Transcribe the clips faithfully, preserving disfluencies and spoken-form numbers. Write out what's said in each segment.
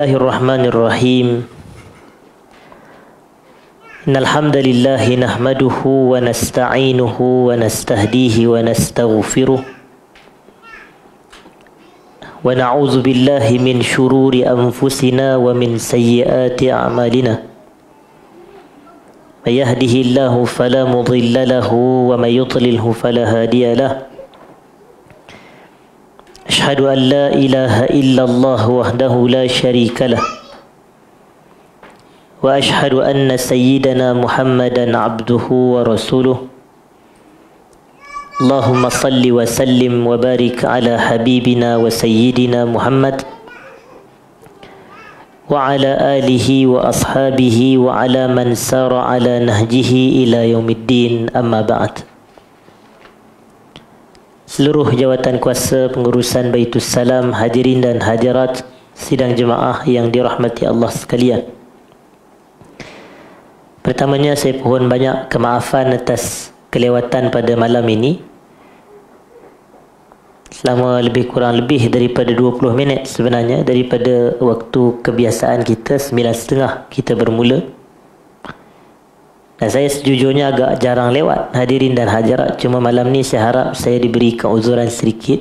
Bismillahirrahmanirrahim. Innal hamdalillah nahmaduhu wa nasta'inuhu wa nastahdihi wa nastaghfiruh wa na'udzu billahi min shururi anfusina wa min sayyiati a'malina. May yahdihillahu fala mudilla lahu wa may yudlilhu fala hadiya lahu. Ashhadu an la ilaha illallah wahdahu la syarika lah wa ashhadu anna sayyidana Muhammadan abduhu wa rasuluh. Allahumma salli wa sallim wa barik ala habibina wa sayyidina Muhammad wa ala alihi wa ashabihi wa ala man sara ala nahjihi ila yaumiddin, amma ba'd. Seluruh jawatan kuasa pengurusan Baitus Salam, hadirin dan hadirat sidang jemaah yang dirahmati Allah sekalian. Pertamanya saya pohon banyak kemaafan atas kelewatan pada malam ini. Selama lebih kurang lebih daripada dua puluh minit sebenarnya daripada waktu kebiasaan kita sembilan tiga puluh kita bermula. Dan saya sejujurnya agak jarang lewat, hadirin dan hadirat. Cuma malam ni saya harap saya diberikan uzuran sedikit.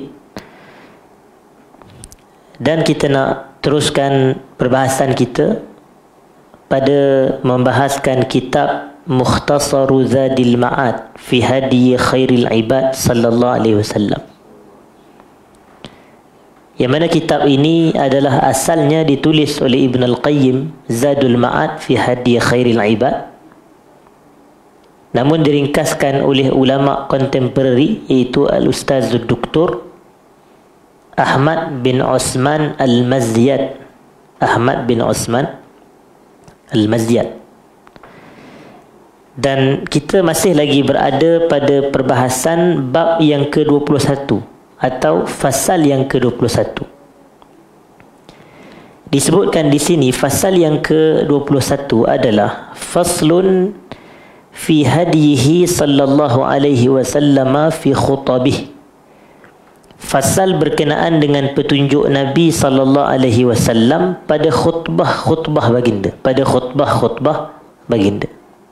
Dan kita nak teruskan perbahasan kita pada membahaskan kitab Mukhtasaru Zadil Ma'ad fi Hadi Khairil Ibad sallallahu alaihi wasallam. Yang mana kitab ini adalah asalnya ditulis oleh Ibn Al-Qayyim, Zadul Ma'ad fi Hadi Khairil Ibad, namun diringkaskan oleh ulama kontemporari iaitu Al-Ustaz Doktor Ahmad bin Osman Al-Mazyad. Ahmad bin Osman Al-Mazyad. Dan kita masih lagi berada pada perbahasan bab yang ke dua puluh satu atau fasal yang ke dua puluh satu. Disebutkan di sini fasal yang ke dua puluh satu adalah faslun fi hadihi sallallahu alaihi wasallam fi khutabih. Fasal berkenaan dengan petunjuk Nabi sallallahu alaihi wasallam pada khutbah-khutbah baginda, pada khutbah-khutbah baginda.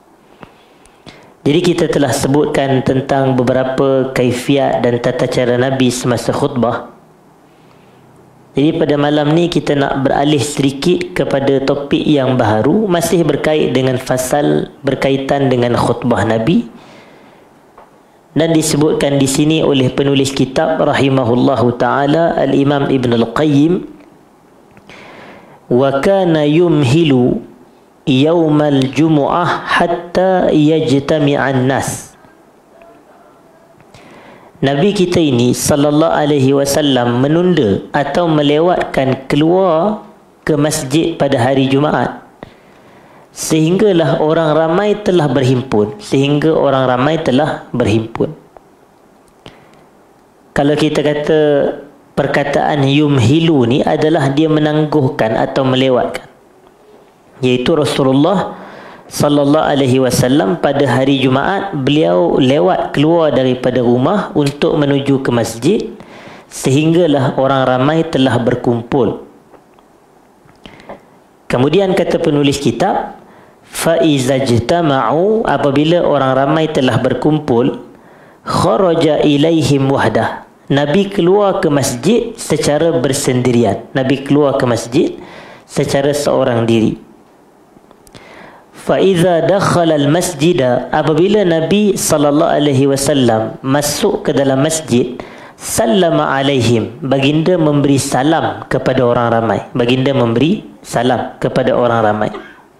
Jadi kita telah sebutkan tentang beberapa kaifiat dan tata cara Nabi semasa khutbah. Jadi pada malam ni kita nak beralih sedikit kepada topik yang baru, masih berkait dengan fasal berkaitan dengan khutbah Nabi, dan disebutkan di sini oleh penulis kitab rahimahullahu taala Al-Imam Ibn Al-Qayyim, wa kana yumhilu yaumal jumu'ah hatta yajtami'an nas. Nabi kita ini sallallahu alaihi wasallam menunda atau melewatkan keluar ke masjid pada hari Jumaat sehinggalah orang ramai telah berhimpun, sehingga orang ramai telah berhimpun. Kalau kita kata perkataan yumhilu ni adalah dia menangguhkan atau melewatkan, iaitu Rasulullah sallallahu alaihi wasallam pada hari Jumaat beliau lewat keluar daripada rumah untuk menuju ke masjid sehinggalah orang ramai telah berkumpul. Kemudian kata penulis kitab, fa iza jtama'u, apabila orang ramai telah berkumpul, kharaja ilaihim wahdah, Nabi keluar ke masjid secara bersendirian. Nabi keluar ke masjid secara seorang diri. Faiza dakhala al-masjid, apabila Nabi sallallahu alaihi wasallam masuk ke dalam masjid, sallama alaihim, baginda memberi salam kepada orang ramai. Baginda memberi salam kepada orang ramai.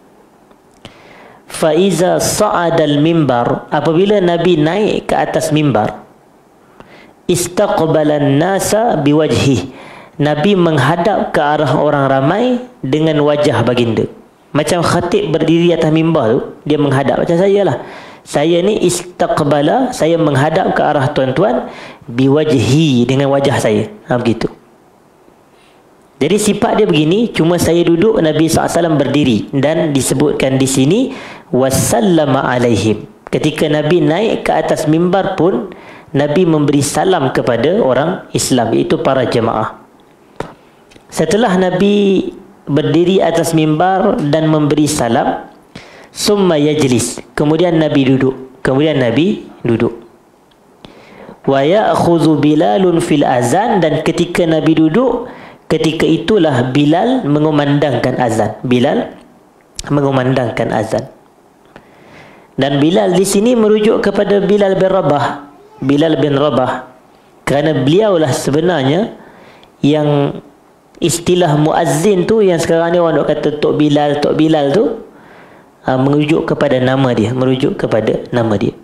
Faiza sa'ada al-mimbar, apabila Nabi naik ke atas mimbar, istaqbala an-nasa biwajhihi, Nabi menghadap ke arah orang ramai dengan wajah baginda. Macam khatib berdiri atas mimbar tu, dia menghadap macam saya lah. Saya ni istaqbala, saya menghadap ke arah tuan-tuan, biwajhi, dengan wajah saya. Ha, begitu. Jadi sifat dia begini, cuma saya duduk, Nabi sallallahu alaihi wasallam berdiri. Dan disebutkan di sini, wasallama alaihim. Ketika Nabi naik ke atas mimbar pun, Nabi memberi salam kepada orang Islam, iaitu para jemaah. Setelah Nabi berdiri atas mimbar dan memberi salam. Summa yajlis, kemudian Nabi duduk. Kemudian Nabi duduk. Wa ya'khudhu Bilalun fil azan, dan ketika Nabi duduk, ketika itulah Bilal mengumandangkan azan. Bilal mengumandangkan azan. Dan Bilal di sini merujuk kepada Bilal bin Rabah. Bilal bin Rabah, kerana beliaulah sebenarnya yang istilah muazzin tu, yang sekarang ni orang dok kata Tok Bilal, Tok Bilal tu, uh, merujuk kepada nama dia, merujuk kepada nama dia.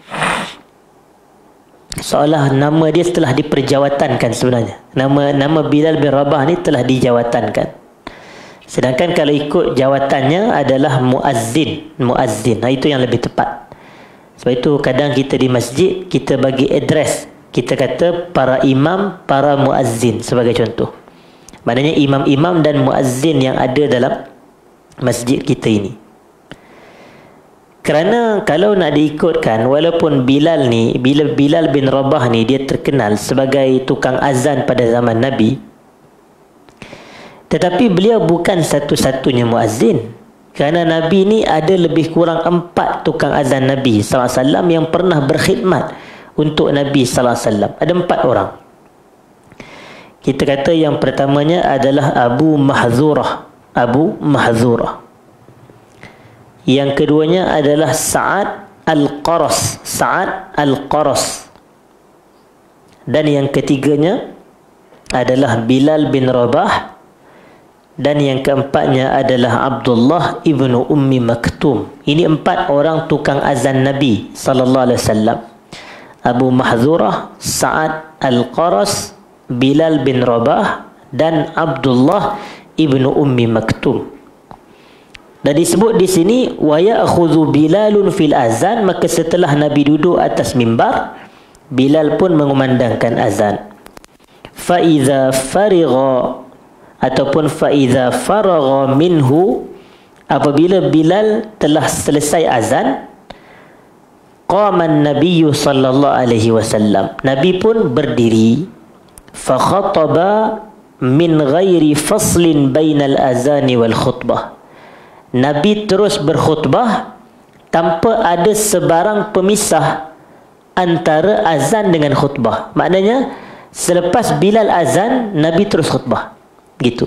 Seolah nama dia telah diperjawatankan sebenarnya. Nama nama Bilal bin Rabah ni telah dijawatankan. Sedangkan kalau ikut jawatannya adalah muazzin, muazzin. Nah, itu yang lebih tepat. Sebab itu kadang kita di masjid, kita bagi address, kita kata para imam, para muazzin sebagai contoh. Maknanya imam-imam dan muazzin yang ada dalam masjid kita ini. Kerana kalau nak diikutkan, walaupun Bilal ni, Bilal, Bilal bin Rabah ni, dia terkenal sebagai tukang azan pada zaman Nabi, tetapi beliau bukan satu-satunya muazzin. Kerana Nabi ni ada lebih kurang empat tukang azan Nabi sallallahu alaihi wasallam yang pernah berkhidmat untuk Nabi sallallahu alaihi wasallam. Ada empat orang. Kita kata yang pertamanya adalah Abu Mahzurah. Abu Mahzurah. Yang keduanya adalah Sa'ad Al-Qaras. Sa'ad Al-Qaras. Dan yang ketiganya adalah Bilal bin Rabah. Dan yang keempatnya adalah Abdullah ibnu Ummi Maktum. Ini empat orang tukang azan Nabi sallallahu alaihi wasallam. Abu Mahzurah, Sa'ad Al-Qaras, Bilal bin Rabah dan Abdullah ibnu Ummi Maktum. Dan disebut di sini wa ya'khudhu Bilalun fil azan, maka setelah Nabi duduk atas mimbar, Bilal pun mengumandangkan azan. Fa iza farigha, ataupun faiza faragha minhu, apabila Bilal telah selesai azan, qama an-nabiy sallallahu alaihi wasallam, Nabi pun berdiri, fa khataba min ghairi faslin bainal azani wal khutbah, Nabi terus berkhutbah tanpa ada sebarang pemisah antara azan dengan khutbah. Maknanya selepas Bilal azan, Nabi terus khutbah. Gitu.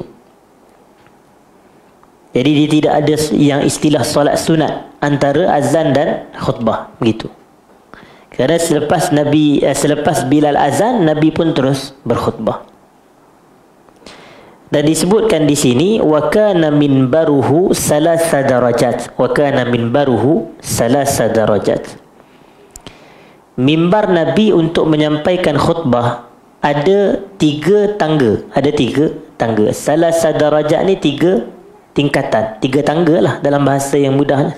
Jadi dia tidak ada yang istilah solat sunat antara azan dan khutbah. Begitu. Kerana selepas Nabi eh, selepas Bilal azan, Nabi pun terus berkhutbah. Dan disebutkan di sini wa kana minbaruhu salasa darajat. Wa kana minbaruhu salasa darajat. Mimbar Nabi untuk menyampaikan khutbah ada tiga tangga, ada tiga tangga. Salah sadarajat ni tiga tingkatan, tiga tangga lah dalam bahasa yang mudahnya.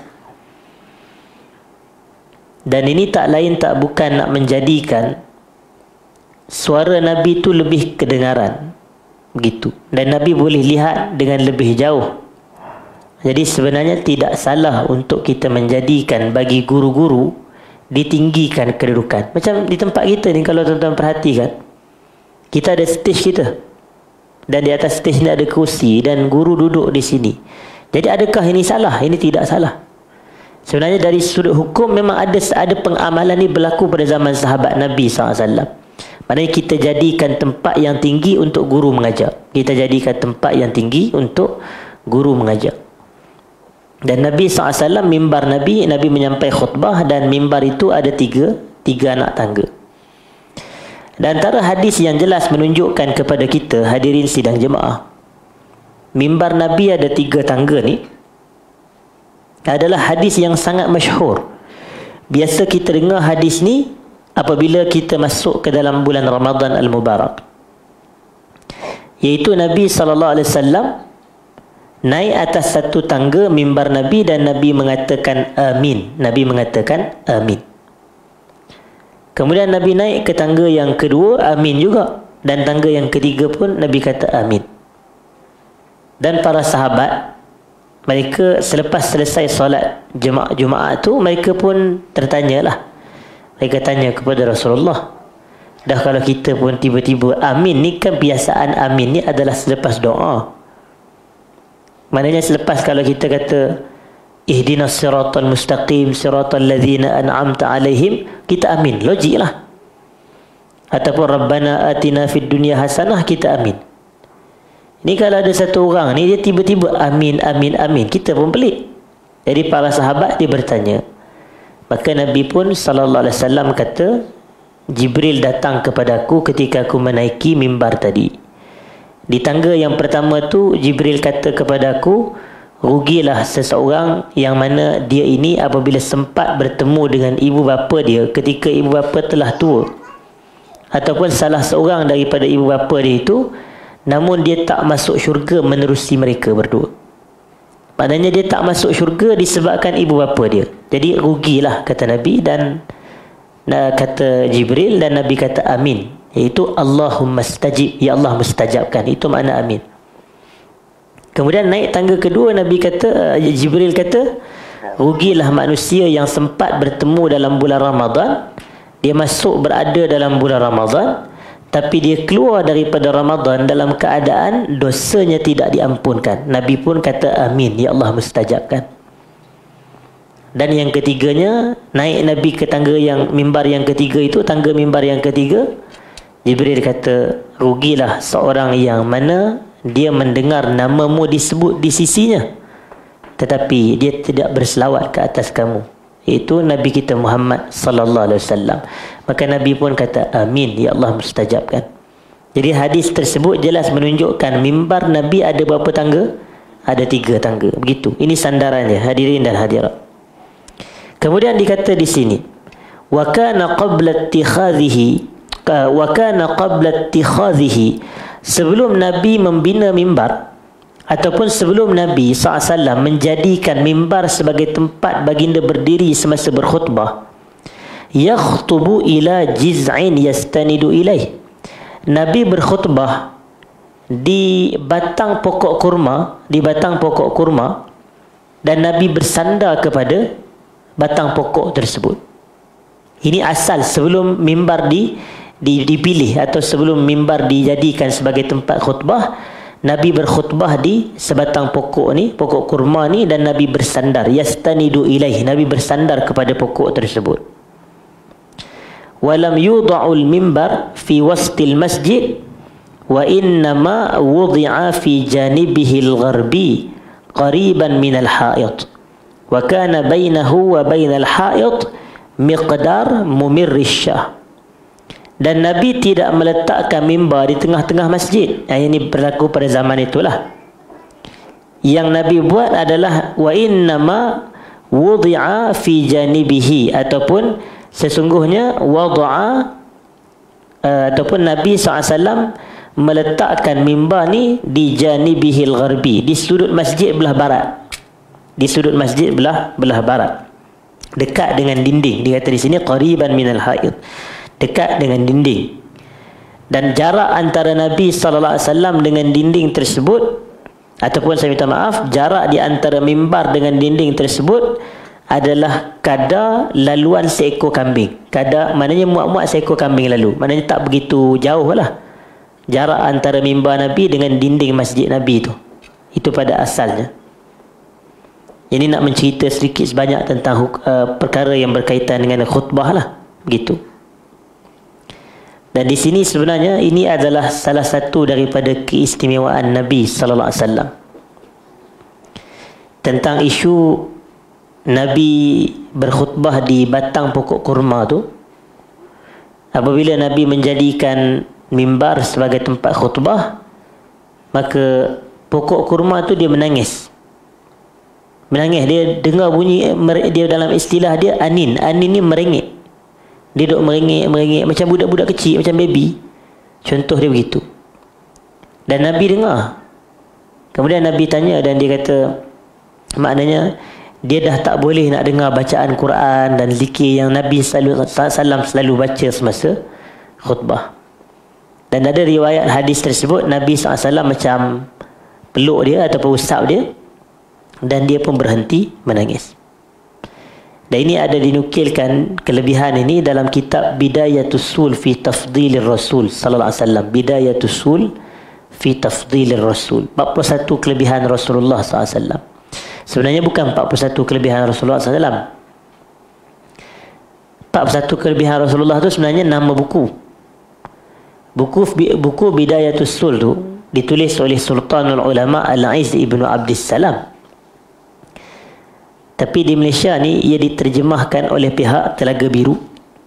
Dan ini tak lain tak bukan nak menjadikan suara Nabi tu lebih kedengaran, begitu. Dan Nabi boleh lihat dengan lebih jauh. Jadi sebenarnya tidak salah untuk kita menjadikan bagi guru-guru ditinggikan kedudukan. Macam di tempat kita ni, kalau tuan-tuan perhatikan, kita ada stage kita, dan di atas stage ni ada kursi, dan guru duduk di sini. Jadi adakah ini salah? Ini tidak salah. Sebenarnya dari sudut hukum memang ada ada pengamalan ni berlaku pada zaman sahabat Nabi sallallahu alaihi wasallam. Maknanya kita jadikan tempat yang tinggi untuk guru mengajar. Kita jadikan tempat yang tinggi untuk guru mengajar. Dan Nabi sallallahu alaihi wasallam, mimbar Nabi, Nabi menyampai khutbah, dan mimbar itu ada tiga, tiga anak tangga. Dan antara hadis yang jelas menunjukkan kepada kita, hadirin sidang jemaah, mimbar Nabi ada tiga tangga ni adalah hadis yang sangat masyhur. Biasa kita dengar hadis ni apabila kita masuk ke dalam bulan Ramadan Al-Mubarak, iaitu Nabi sallallahu alaihi wasallam naik atas satu tangga mimbar Nabi dan Nabi mengatakan amin. Nabi mengatakan amin. Kemudian Nabi naik ke tangga yang kedua, amin juga. Dan tangga yang ketiga pun Nabi kata amin. Dan para sahabat, mereka selepas selesai solat jemaah Jumaat tu, mereka pun tertanyalah. Mereka tanya kepada Rasulullah, dah kalau kita pun tiba-tiba amin ni, kan biasaan amin ni adalah selepas doa. Maknanya selepas kalau kita kata ihdinas siratal mustaqim siratal ladzina an'amta alaihim, kita amin, logik lah. Ataupun rabbana atina fid dunya hasanah, kita amin. Ini kalau ada satu orang ni dia tiba-tiba amin amin amin, kita pun pelik. Jadi para sahabat dia bertanya. Maka Nabi pun sallallahu alaihi wasallam kata, Jibril datang kepadaku ketika aku menaiki mimbar tadi. Di tangga yang pertama tu Jibril kata kepadaku, rugilah seseorang yang mana dia ini apabila sempat bertemu dengan ibu bapa dia ketika ibu bapa telah tua, ataupun salah seorang daripada ibu bapa dia itu, namun dia tak masuk syurga menerusi mereka berdua. Maknanya dia tak masuk syurga disebabkan ibu bapa dia. Jadi rugilah, kata Nabi, dan kata Jibril, dan Nabi kata amin, iaitu Allahumma stajib, ya Allah mustajabkan. Itu makna amin. Kemudian naik tangga kedua, Nabi kata, Jibril kata, rugilah manusia yang sempat bertemu dalam bulan Ramadan. Dia masuk berada dalam bulan Ramadan, tapi dia keluar daripada Ramadan dalam keadaan dosanya tidak diampunkan. Nabi pun kata amin, ya Allah mustajabkan. Dan yang ketiganya, naik Nabi ke tangga yang mimbar yang ketiga itu, tangga mimbar yang ketiga, Jibril kata, rugilah seorang yang mana dia mendengar namamu disebut di sisinya, tetapi dia tidak berselawat ke atas kamu, iaitu Nabi kita Muhammad sallallahu alaihi wasallam. Maka Nabi pun kata amin, ya Allah mustajabkan. Jadi hadis tersebut jelas menunjukkan mimbar Nabi ada berapa tangga? Ada tiga tangga. Begitu. Ini sandarannya, hadirin dan hadirat. Kemudian dikata di sini, wa kana qabla ittikhadhihi wa kana qabla ittikhadhihi, sebelum Nabi membina mimbar ataupun sebelum Nabi sallallahu alaihi wasallam menjadikan mimbar sebagai tempat baginda berdiri semasa berkhutbah, yakhtubu ila jiz'in yastanidu ilaih, Nabi berkhutbah di batang pokok kurma, di batang pokok kurma, dan Nabi bersandar kepada batang pokok tersebut. Ini asal sebelum mimbar di, di dipilih atau sebelum mimbar dijadikan sebagai tempat khutbah, Nabi berkhutbah di sebatang pokok ni, pokok kurma ni, dan Nabi bersandar, yastanidu ilaih, Nabi bersandar kepada pokok tersebut. Walam yudha'ul mimbar fi wastil masjid wa innama wudi'a fi janibihi al-gharbi qariban min al-ha'id wa kana bainahu wa bainal ha'id miqdar mumirri syah. Dan Nabi tidak meletakkan mimbar di tengah-tengah masjid. Ini berlaku pada zaman itulah. Yang Nabi buat adalah wa innama wudi'a fi janibihi, ataupun sesungguhnya wada'a uh, ataupun Nabi sallallahu alaihi wasallam meletakkan mimbar ni di janibihil gharbi, di sudut masjid belah barat. Di sudut masjid belah belah barat, dekat dengan dinding. Dia kata di sini qariban minal haid, dekat dengan dinding. Dan jarak antara Nabi sallallahu alaihi wasallam dengan dinding tersebut, ataupun saya minta maaf, jarak di antara mimbar dengan dinding tersebut adalah kadar laluan seekor kambing. Kadar maknanya muat-muat seekor kambing lalu. Maknanya tak begitu jauh lah jarak antara mimbar Nabi dengan dinding masjid Nabi itu. Itu pada asalnya. Ini nak mencerita sedikit sebanyak tentang uh, perkara yang berkaitan dengan khutbah lah. Begitu. Dan di sini sebenarnya ini adalah salah satu daripada keistimewaan Nabi sallallahu alaihi wasallam tentang isu Nabi berkhutbah di batang pokok kurma tu. Apabila Nabi menjadikan mimbar sebagai tempat khutbah, maka pokok kurma tu dia menangis. Menangis, dia dengar bunyi, dia dalam istilah dia anin. Anin ni merengek. Dia duduk merengek, merengek macam budak-budak kecil, macam baby. Contoh dia begitu. Dan Nabi dengar. Kemudian Nabi tanya, dan dia kata, maknanya dia dah tak boleh nak dengar bacaan Quran dan zikir yang Nabi sallallahu alaihi wasallam selalu baca semasa khutbah. Dan ada riwayat hadis tersebut, Nabi sallallahu alaihi wasallam macam peluk dia ataupun usap dia, dan dia pun berhenti menangis. Dan ini ada dinukilkan kelebihan ini dalam kitab Bidayatus Sul fi Tafdilir Rasul sallallahu alaihi wasallam. Bidayatus Sul fi tafdhilir Rasul. empat puluh satu kelebihan Rasulullah sallallahu alaihi wasallam. Sebenarnya bukan empat puluh satu kelebihan Rasulullah sallallahu alaihi wasallam. empat puluh satu kelebihan Rasulullah tu sebenarnya nama buku. Buku buku Bidayatus Sul tu ditulis oleh Sultanul Ulama Al-Aiz Ibnu Abdissalam. Tapi di Malaysia ni ia diterjemahkan oleh pihak Telaga Biru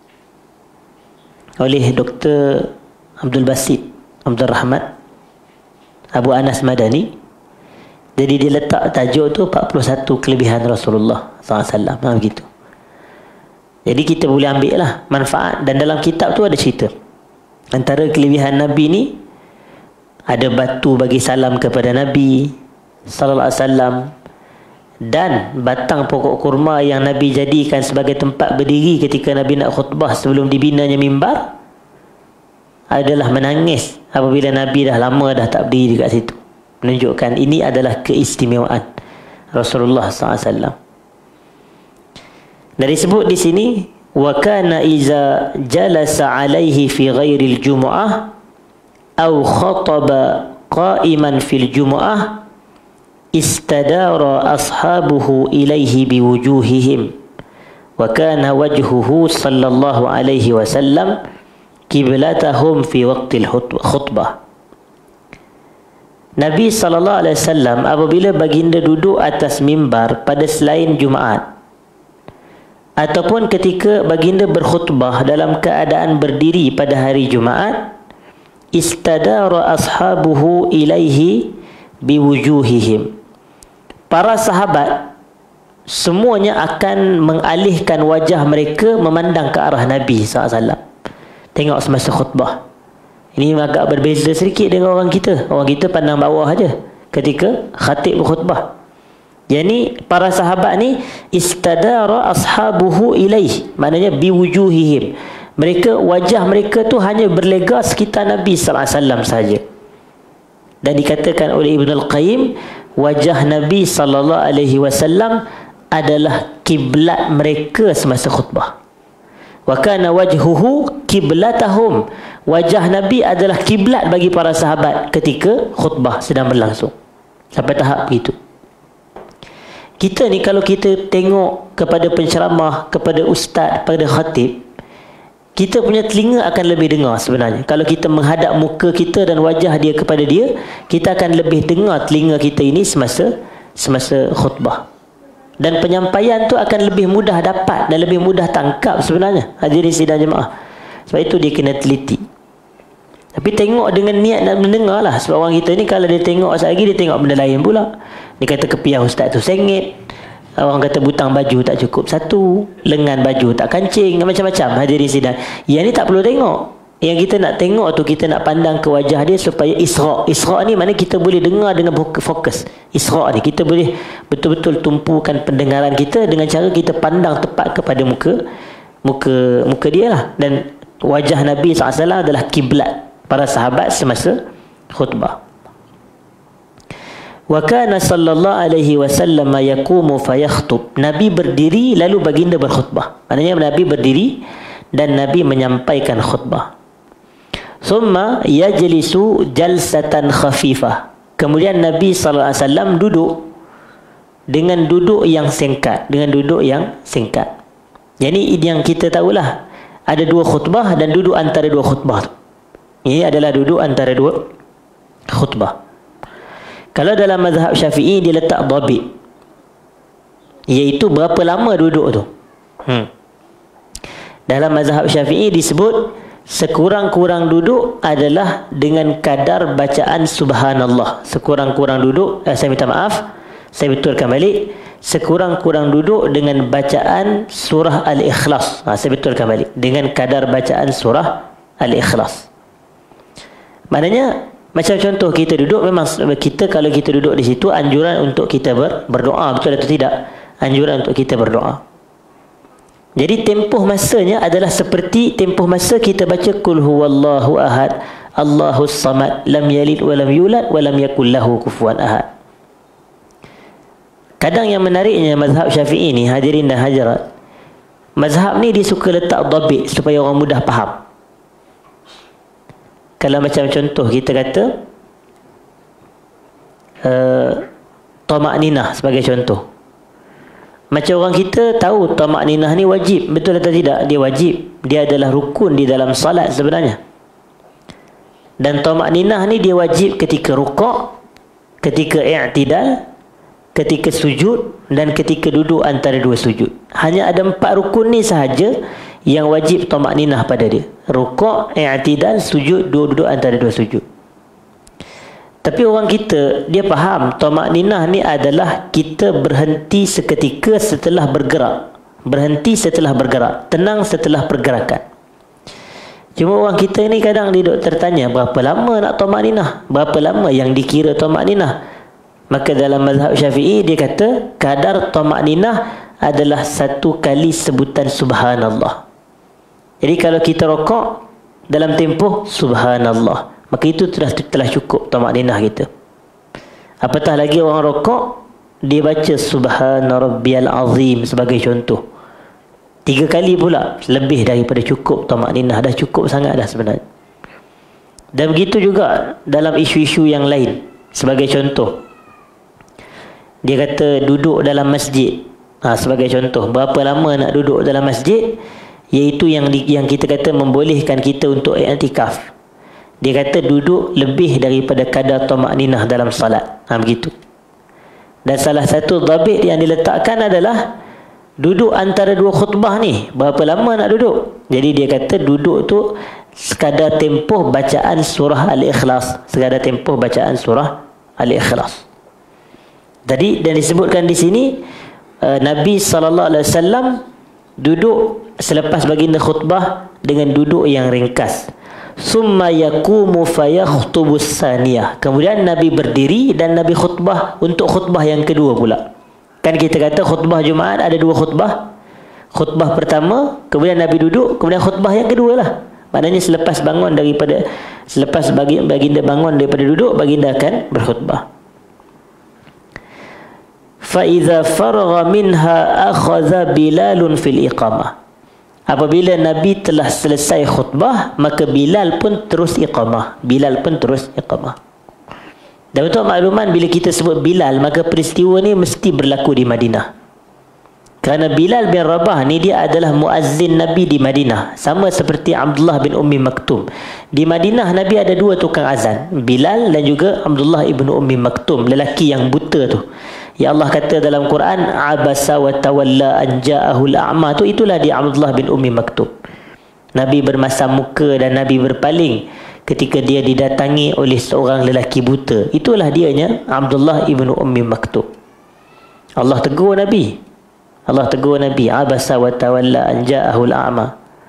oleh Doktor Abdul Basit Abdul Rahmat Abu Anas Madani. Jadi dia letak tajuk tu empat puluh satu kelebihan Rasulullah sallallahu alaihi wasallam. Ha, begitu. Jadi kita boleh ambil lah manfaat. Dan dalam kitab tu ada cerita. Antara kelebihan Nabi ni, ada batu bagi salam kepada Nabi sallallahu alaihi wasallam, dan batang pokok kurma yang Nabi jadikan sebagai tempat berdiri ketika Nabi nak khutbah sebelum dibinanya mimbar adalah menangis apabila Nabi dah lama dah tak berdiri dekat situ. Menunjukkan ini adalah keistimewaan Rasulullah sallallahu alaihi wasallam. Dan disebut di sini, wa kana iza jalasa alaihi fi ghairil jumu'ah aw khataba qa'iman fil jumu'ah istadara ashabuhu ilaihi biwujuhihim wa kana wajhuhu sallallahu alaihi wasallam qiblatahum fi waqtil khutbah. Nabi sallallahu alaihi wasallam apabila baginda duduk atas mimbar pada selain Jumaat ataupun ketika baginda berkhutbah dalam keadaan berdiri pada hari Jumaat, istadara ashabuhu ilaihi biwujuhihim. Para sahabat semuanya akan mengalihkan wajah mereka memandang ke arah Nabi sallallahu alaihi wasallam. Tengok semasa khutbah. Ini agak berbeza sedikit dengan orang kita. Orang kita pandang bawah aja ketika khatib berkhutbah. Yani para sahabat ni istadara ashabuhu ilaih, maknanya biwujuhihim. Mereka, wajah mereka tu hanya berlega sekitar Nabi sallallahu alaihi wasallam saja. Dan dikatakan oleh Ibn Al-Qayyim, wajah Nabi sallallahu alaihi wasallam adalah kiblat mereka semasa khutbah. Wa kana wajhuhu kiblatahum. Wajah Nabi adalah kiblat bagi para sahabat ketika khutbah sedang berlangsung. Sampai tahap begitu. Kita ni kalau kita tengok kepada penceramah, kepada ustaz, kepada khatib, kita punya telinga akan lebih dengar sebenarnya. Kalau kita menghadap muka kita dan wajah dia kepada dia, kita akan lebih dengar telinga kita ini semasa semasa khutbah. Dan penyampaian tu akan lebih mudah dapat dan lebih mudah tangkap sebenarnya, hadirin sidang jemaah. Sebab itu dia kena teliti. Tapi tengok dengan niat nak mendengar lah. Sebab orang kita ni kalau dia tengok sekali lagi, dia tengok benda lain pula. Dia kata kepiah ustaz tu sengit, orang kata butang baju tak cukup satu, lengan baju tak kancing, macam-macam, hadirin sidang. Yang ni tak perlu tengok. Yang kita nak tengok tu, kita nak pandang ke wajah dia supaya isra'. Isra' ni maknanya kita boleh dengar dengan fokus. Isra' ni kita boleh betul-betul tumpukan pendengaran kita dengan cara kita pandang tepat kepada muka muka muka dia lah. Dan wajah Nabi sallallahu alaihi wasallam adalah kiblat para sahabat semasa khutbah. Wa kana sallallahu alaihi wasallam yaqumu fayakhutub. Nabi berdiri lalu baginda berkhutbah. Maknanya Nabi berdiri dan Nabi menyampaikan khutbah. Summa yajlisu jalsatan khafifah. Kemudian Nabi sallallahu alaihi wasallam duduk dengan duduk yang singkat, dengan duduk yang singkat. Jadi yang kita tahulah, ada dua khutbah dan duduk antara dua khutbah. Ini adalah duduk antara dua khutbah. Kalau dalam mazhab Syafi'i dia letak dhabit, iaitu berapa lama duduk tu. Hmm. Dalam mazhab Syafi'i disebut sekurang-kurang duduk adalah dengan kadar bacaan subhanallah. Sekurang-kurang duduk, eh, saya minta maaf, saya betulkan balik. Sekurang-kurang duduk dengan bacaan surah Al-Ikhlas. Ha, saya betulkan balik. Dengan kadar bacaan surah Al-Ikhlas. Maknanya, macam contoh kita duduk, memang kita kalau kita duduk di situ, anjuran untuk kita ber, berdoa. Betul atau tidak? Anjuran untuk kita berdoa. Jadi tempoh masanya adalah seperti tempoh masa kita baca Qul huwallahu ahad, Allahus samad, lam yalid wa lam yulad wa lam yakul lahu kufuwan ahad. Kadang yang menariknya mazhab Syafi'i ni, hadirin dan hadirat, mazhab ni dia suka letak dhabit supaya orang mudah faham. Kalau macam contoh kita kata uh, tamak-ninah sebagai contoh. Macam orang kita tahu tamak-ninah ni wajib, betul atau tidak? Dia wajib. Dia adalah rukun di dalam salat sebenarnya. Dan tamak-ninah ni dia wajib ketika rukuk, ketika i'tidal, ketika sujud dan ketika duduk antara dua sujud. Hanya ada empat rukun ni sahaja yang wajib tamak-ninah pada dia. Rukuk, i'tidal, sujud, duduk antara dua sujud. Tapi orang kita, dia faham tamak-ninah ni adalah kita berhenti seketika setelah bergerak. Berhenti setelah bergerak. Tenang setelah pergerakan. Cuma orang kita ni kadang dia duk tertanya, berapa lama nak tamak-ninah? Berapa lama yang dikira tamak-ninah? Maka dalam mazhab Syafi'i dia kata kadar tamak-ninah adalah satu kali sebutan subhanallah. Jadi kalau kita rokok dalam tempoh subhanallah, maka itu telah, telah cukup tamak-ninah kita. Apatah lagi orang rokok, dia baca subhana rabbiyal azim sebagai contoh. Tiga kali pula, lebih daripada cukup tamak-ninah. Dah cukup sangat dah sebenarnya. Dan begitu juga dalam isu-isu yang lain. Sebagai contoh, dia kata duduk dalam masjid. Ha, sebagai contoh, berapa lama nak duduk dalam masjid? Iaitu yang di, yang kita kata membolehkan kita untuk i'tikaf. Dia kata duduk lebih daripada kadar tamak-ninah dalam salat. Ha, begitu. Dan salah satu dhabit yang diletakkan adalah duduk antara dua khutbah ni, berapa lama nak duduk? Jadi dia kata duduk tu sekadar tempoh bacaan surah Al-Ikhlas. Sekadar tempoh bacaan surah Al-Ikhlas. Jadi dan disebutkan di sini uh, Nabi sallallahu alaihi wasallam duduk selepas baginda khutbah dengan duduk yang ringkas. Summa yaqumu fayakhutubus saniyah. Kemudian Nabi berdiri dan Nabi khutbah untuk khutbah yang kedua pula. Kan kita kata khutbah Jumaat ada dua khutbah. Khutbah pertama, kemudian Nabi duduk, kemudian khutbah yang kedua lah. Maknanya selepas bangun daripada selepas bagi, baginda bangun daripada duduk, baginda akan berkhutbah. Fa iza faragha minha akhadha Bilalun fil iqamah. Apabila Nabi telah selesai khutbah, maka Bilal pun terus iqamah. Bilal pun terus iqamah. Dan untuk makluman, bila kita sebut Bilal, maka peristiwa ni mesti berlaku di Madinah. Kerana Bilal bin Rabah ni dia adalah muazzin Nabi di Madinah. Sama seperti Abdullah bin Ummi Maktum. Di Madinah Nabi ada dua tukang azan. Bilal dan juga Abdullah ibn Ummi Maktum. Lelaki yang buta tu. Ya Allah kata dalam Quran, Abasa wa tawalla an ja'ahul a'ma tu, itulah dia Abdullah bin Ummi Maktum. Nabi bermasam muka dan Nabi berpaling ketika dia didatangi oleh seorang lelaki buta. Itulah dianya Abdullah ibn Ummi Maktum. Allah tegur Nabi. Allah tegur Nabi, Abasa wa tawalla an ja'ahul a'ma.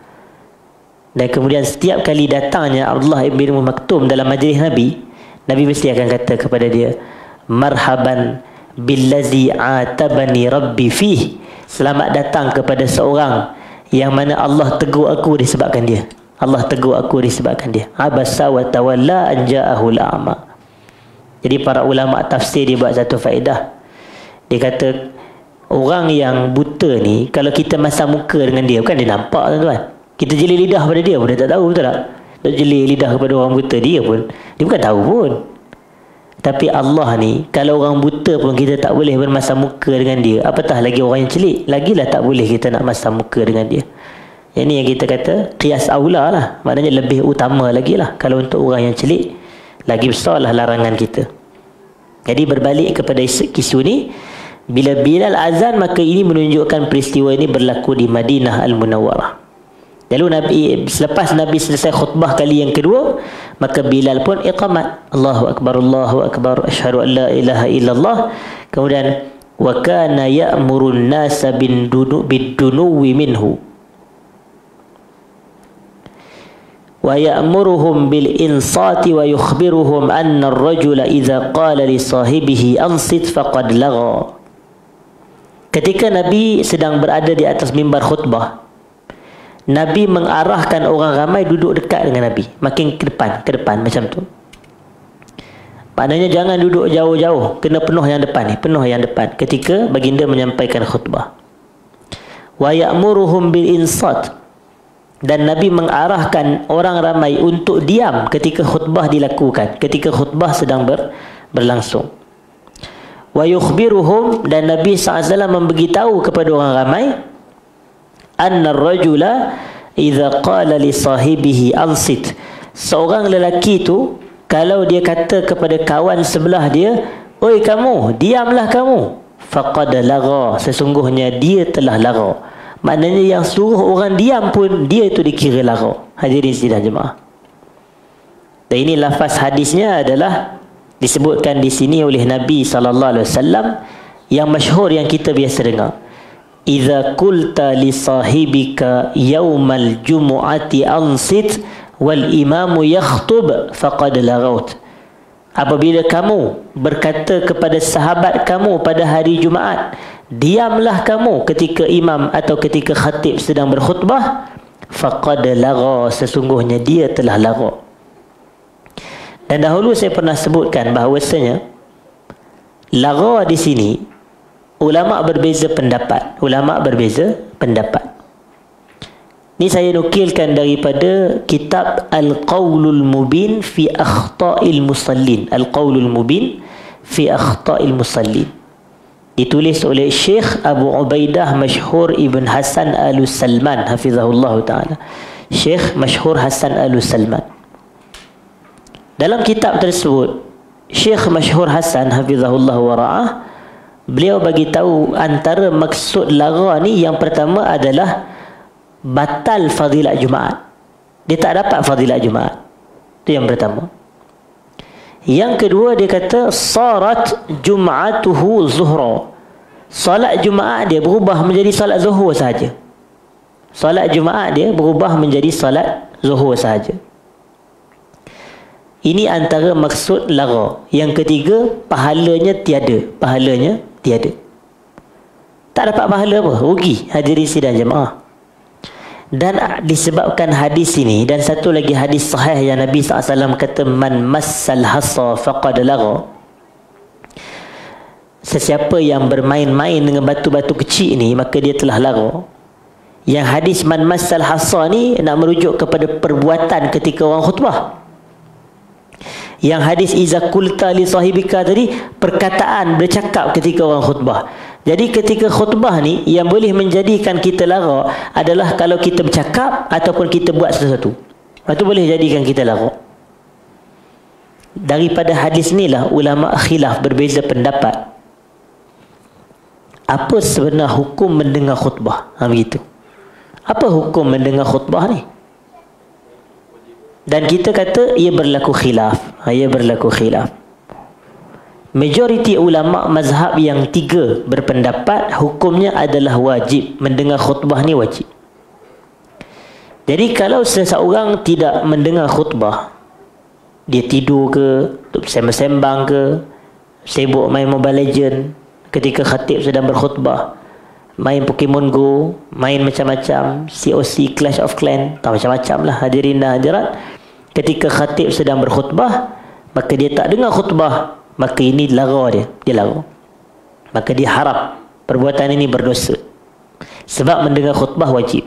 Dan kemudian setiap kali datangnya Abdullah ibn Ummi Maktum dalam majlis Nabi, Nabi mesti akan kata kepada dia, marhaban billazi atabani rabbi fih. Selamat datang kepada seorang yang mana Allah tegur aku disebabkan dia. Allah tegur aku disebabkan dia. Abasa wa tawalla an ja'ahul a'ma. Jadi para ulama tafsir dia buat satu faedah. Dia kata orang yang buta ni, kalau kita masam muka dengan dia, bukan dia nampak tuan-tuan. Kita jeli lidah pada dia pun dia tak tahu, betul tak? Tak jeli lidah kepada orang buta, dia pun dia bukan tahu pun. Tapi Allah ni, kalau orang buta pun kita tak boleh bermasam muka dengan dia, apatah lagi orang yang celik. Lagilah tak boleh kita nak masam muka dengan dia. Yang ni yang kita kata qiyas aula lah. Maknanya lebih utama lagi lah. Kalau untuk orang yang celik, lagi besar lah larangan kita. Jadi berbalik kepada kisah ni, bila Bilal azan, maka ini menunjukkan peristiwa ini berlaku di Madinah Al-Munawwarah. Lalu Nabi, selepas Nabi selesai khutbah kali yang kedua, maka Bilal pun iqamat. Allahu Akbar, Allahu Akbar, asyhadu an la ilaha illallah. Kemudian wa kana ya'murun nasa bin dunuwi minhu wa ya'muruhum bil insati wa yukhbiruhum anna ar-rajula idza qala li sahibihi ansit faqad lagha. Ketika Nabi sedang berada di atas mimbar khutbah, Nabi mengarahkan orang ramai duduk dekat dengan Nabi, makin ke depan, ke depan macam tu. Maknanya jangan duduk jauh-jauh, kena penuh yang depan ni, penuh yang depan ketika baginda menyampaikan khutbah. Wa ya'muruhum bil insat, dan Nabi mengarahkan orang ramai untuk diam ketika khutbah dilakukan, ketika khutbah sedang ber, berlangsung. Wa yukhbiruhum, dan Nabi sallallahu alaihi wasallam memberitahu kepada orang ramai, anna ar-rajula idza qala li sahibihi ansit, seorang lelaki tu kalau dia kata kepada kawan sebelah dia, oi kamu, diamlah kamu, faqad lagha, sesungguhnya dia telah lagha. Maknanya yang suruh orang diam pun dia itu dikira lagha. Hadirin sidang jemaah. Dan ini lafaz hadisnya adalah disebutkan di sini oleh Nabi sallallahu alaihi wasallam yang masyhur yang kita biasa dengar. Idza qulta li sahibika yaumal jumu'ati ansit wal imamu yakhtub faqad laghaut. Apabila kamu berkata kepada sahabat kamu pada hari Jumaat, diamlah kamu ketika imam atau ketika khatib sedang berkhutbah, faqad lagha, sesungguhnya dia telah lagha. Dan dahulu saya pernah sebutkan bahawasanya lagha di sini ulama berbeza pendapat. Ulama berbeza pendapat. Ini saya nukilkan daripada kitab Al-Qawlul Mubin fi Akhta'il Musallin. Al-Qawlul Mubin fi Akhta'il Musallin. Ditulis oleh Syekh Abu Ubaidah Masyhur Ibn Hasan Al-Salman, hafizahullah ta'ala. Syekh Masyhur Hasan Al-Salman. Dalam kitab tersebut, Syekh Masyhur Hasan, hafizahullah wa ra'ah, beliau bagi tahu antara maksud lagha ni, yang pertama adalah batal fadilat Jumaat. Dia tak dapat fadilat Jumaat. Itu yang pertama. Yang kedua, dia kata sarat jum'atuhu zuhra. Salat Jumaat dia berubah menjadi salat zuhur sahaja. Salat Jumaat dia berubah menjadi salat zuhur sahaja. Ini antara maksud lagha. Yang ketiga, pahalanya tiada. Pahalanya tiada. Tak dapat pahala apa? Rugi. Hadirin sidang jemaah. Dan disebabkan hadis ini dan satu lagi hadis sahih yang Nabi sallallahu alaihi wasallam kata, man massal hasa faqad lagha. Sesiapa yang bermain-main dengan batu-batu kecil ni, maka dia telah lagha. Yang hadis man massal hasa ni nak merujuk kepada perbuatan ketika orang khutbah. Yang hadis iza qulta li sahibika tadi, perkataan bercakap ketika orang khutbah. Jadi ketika khutbah ni yang boleh menjadikan kita lagha adalah kalau kita bercakap ataupun kita buat sesuatu. Itu boleh jadikan kita lagha. Daripada hadis inilah ulama khilaf, berbeza pendapat. Apa sebenar hukum mendengar khutbah? Ha, begitu. Apa hukum mendengar khutbah ni? Dan kita kata ia berlaku khilaf. Ha, ia berlaku khilaf. Majoriti ulama mazhab yang tiga berpendapat hukumnya adalah wajib. Mendengar khutbah ni wajib. Jadi kalau seseorang tidak mendengar khutbah, dia tidur ke, sembang-sembang ke, sibuk main Mobile Legend ketika khatib sedang berkhutbah, main Pokemon Go, main macam-macam, C O C, Clash of Clans, tak macam-macam lah hadirin dan hadirat. Ketika khatib sedang berkhutbah, maka dia tak dengar khutbah, maka ini lagha dia, dia lagha. Maka dia haram, perbuatan ini berdosa. Sebab mendengar khutbah wajib.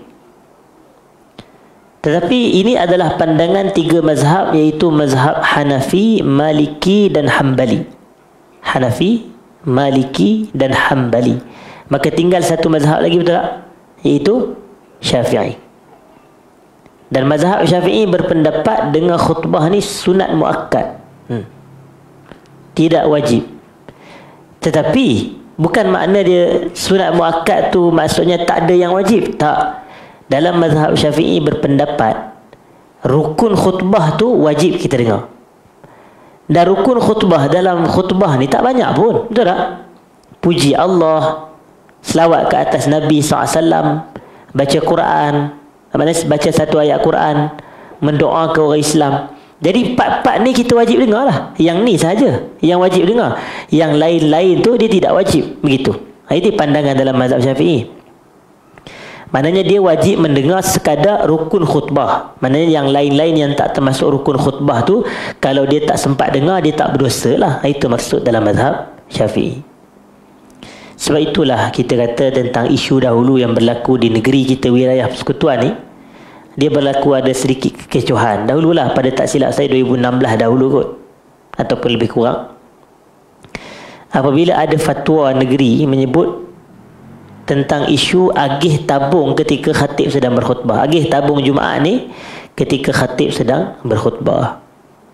Tetapi ini adalah pandangan tiga mazhab, iaitu mazhab Hanafi, Maliki dan Hambali. Hanafi, Maliki dan Hambali. Maka tinggal satu mazhab lagi, betul tak? Iaitu Syafi'i. Dan mazhab Syafi'i berpendapat dengan khutbah ni sunat muakkad. Hmm. Tidak wajib. Tetapi bukan makna dia sunat muakkad tu maksudnya tak ada yang wajib. Tak. Dalam mazhab Syafi'i berpendapat rukun khutbah tu wajib kita dengar. Dan rukun khutbah dalam khutbah ni tak banyak pun. Betul tak? Puji Allah, selawat ke atas Nabi sallallahu alaihi wasallam, baca Quran, baca satu ayat Quran, mendoa ke orang Islam. Jadi part-part ni kita wajib dengar lah. Yang ni sahaja yang wajib dengar. Yang lain-lain tu dia tidak wajib. Begitu. Ini pandangan dalam mazhab Syafi'i. Maknanya dia wajib mendengar sekadar rukun khutbah. Maknanya yang lain-lain yang tak termasuk rukun khutbah tu, kalau dia tak sempat dengar, dia tak berdosa lah. Itu maksud dalam mazhab Syafi'i. Sebab itulah kita kata tentang isu dahulu yang berlaku di negeri kita, wilayah persekutuan ni, dia berlaku ada sedikit kekecohan. Dahululah, pada tak silap saya dua ribu enam belas dahulu kot, ataupun lebih kurang, apabila ada fatwa negeri menyebut tentang isu agih tabung ketika khatib sedang berkhutbah. Agih tabung Jumaat ni ketika khatib sedang berkhutbah.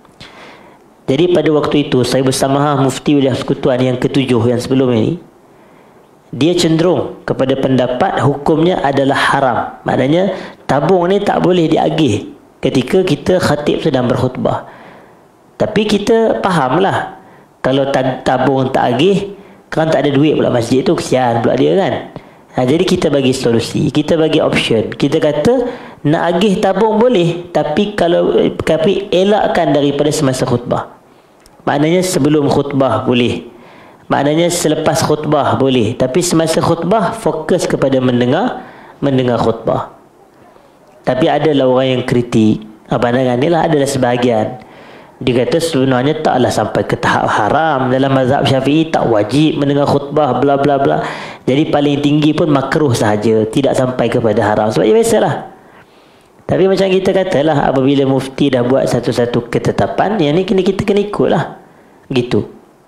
Jadi pada waktu itu saya bersama Mufti Wilayah Persekutuan yang ketujuh yang sebelum ini, dia cenderung kepada pendapat hukumnya adalah haram. Maknanya tabung ni tak boleh diagih ketika kita khatib sedang berkhutbah. Tapi kita fahamlah, kalau tabung tak agih, kan tak ada duit pula masjid tu, kesian pula dia kan. Ha, jadi kita bagi solusi, kita bagi option. Kita kata nak agih tabung boleh, tapi kalau tapi elakkan daripada semasa khutbah. Maknanya sebelum khutbah boleh, maknanya selepas khutbah boleh, tapi semasa khutbah fokus kepada mendengar mendengar khutbah. Tapi adalah orang yang kritik pandangan ni lah, adalah sebahagian. Dia kata sebenarnya taklah sampai ke tahap haram. Dalam mazhab Syafi'i tak wajib mendengar khutbah bla bla bla. Jadi paling tinggi pun makruh sahaja, tidak sampai kepada haram. Sebab ya biasalah. Tapi macam kita katalah, apabila mufti dah buat satu-satu ketetapan, yang ni kena kita kena ikutlah. Gitu.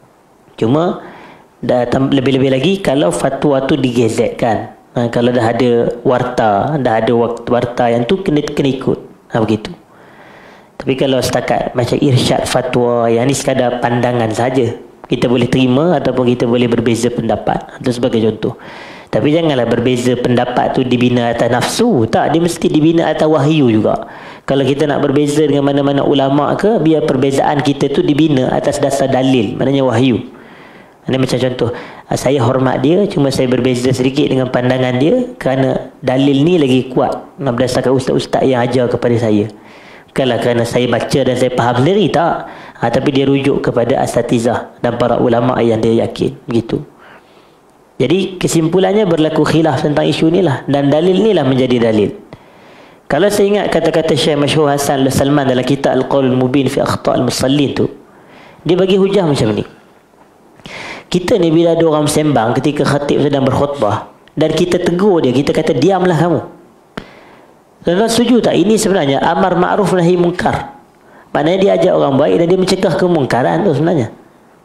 Cuma dah lebih-lebih lagi kalau fatwa tu digezetkan. Ha, kalau dah ada warta, dah ada warta yang tu kena kena ikut. Ha, begitu. Tapi kalau setakat macam irsyad fatwa, yang ni sekadar pandangan saja, kita boleh terima ataupun kita boleh berbeza pendapat. Itu sebagai contoh. Tapi janganlah berbeza pendapat tu dibina atas nafsu. Tak, dia mesti dibina atas wahyu juga. Kalau kita nak berbeza dengan mana-mana ulama ke, biar perbezaan kita tu dibina atas dasar dalil, maknanya wahyu. Ini macam contoh, saya hormat dia, cuma saya berbeza sedikit dengan pandangan dia kerana dalil ni lagi kuat berdasarkan ustaz-ustaz yang ajar kepada saya. Bukanlah kerana saya baca dan saya faham sendiri, tak. Ha, tapi dia rujuk kepada asatizah dan para ulama yang dia yakin. Begitu. Jadi kesimpulannya berlaku khilaf tentang isu ni lah. Dan dalil ni lah menjadi dalil. Kalau saya ingat kata-kata Syekh Masyhur Hasan Al-Salman dalam kitab Al-Qawl Al-Mubin fi Akhta' Al-Musallin tu, dia bagi hujah macam ni. Kita ni bila ada orang sembang ketika khatib sedang berkhutbah, dan kita tegur dia, kita kata diamlah kamu. Tuan-tuan setuju tak? Ini sebenarnya amar ma'ruf nahi munkar. Maknanya dia ajak orang baik dan dia mencegah kemungkaran tu sebenarnya.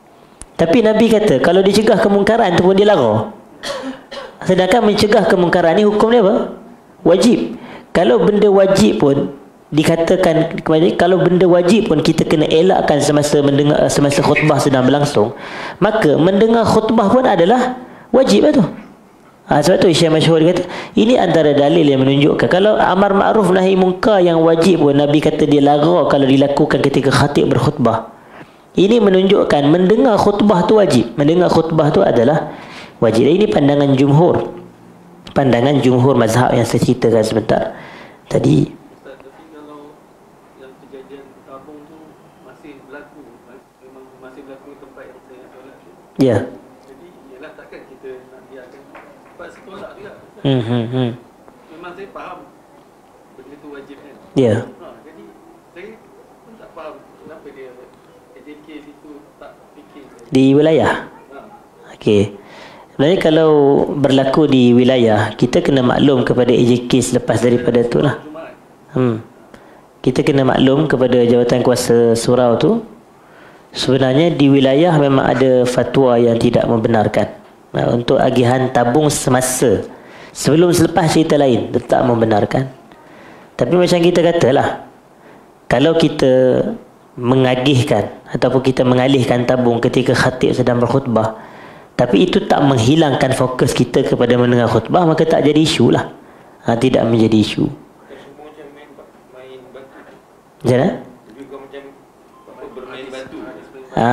Tapi Nabi kata kalau dicegah kemungkaran tu pun dia lara. Sedangkan mencegah kemungkaran ni hukum dia apa? Wajib. Kalau benda wajib pun dikatakan, kalau benda wajib pun kita kena elakkan semasa mendengar, semasa khutbah sedang berlangsung, maka mendengar khutbah pun adalah wajib lah tu. Ha, sebab tu Syekh Masyhur kata ini antara dalil yang menunjukkan kalau amar ma'ruf nahi munkar yang wajib pun Nabi kata dia lara kalau dilakukan ketika khatib berkhutbah. Ini menunjukkan mendengar khutbah tu wajib, mendengar khutbah tu adalah wajib. Ini pandangan jumhur, pandangan jumhur mazhab yang saya ceritakan sebentar tadi. Ustaz, tapi kalau yang kejadian tabung tu masih berlaku, memang masih berlaku tempat yang saya nak solat tu. Ya. Jadi ialah takkan kita nak biarkan tempat sekolah juga. Hmm, hmm, hmm. Memang saya faham benda tu wajib kan. Ya. Ha, jadi saya pun tak faham kenapa dia A J K situ tak fikir Di wilayah. ha. Okey. Sebenarnya kalau berlaku di wilayah, kita kena maklum kepada A J K selepas daripada tu lah. Hmm. Kita kena maklum kepada jawatan kuasa surau tu, sebenarnya di wilayah memang ada fatwa yang tidak membenarkan. Nah, untuk agihan tabung semasa, sebelum selepas cerita lain, tetap membenarkan. Tapi macam kita katalah, kalau kita mengagihkan ataupun kita mengalihkan tabung ketika khatib sedang berkhutbah, tapi itu tak menghilangkan fokus kita kepada mendengar khutbah, maka tak jadi isu lah. Ha, tidak menjadi isu. Macam main, main batu. Macam mana? Juga macam bermain batu. Ha,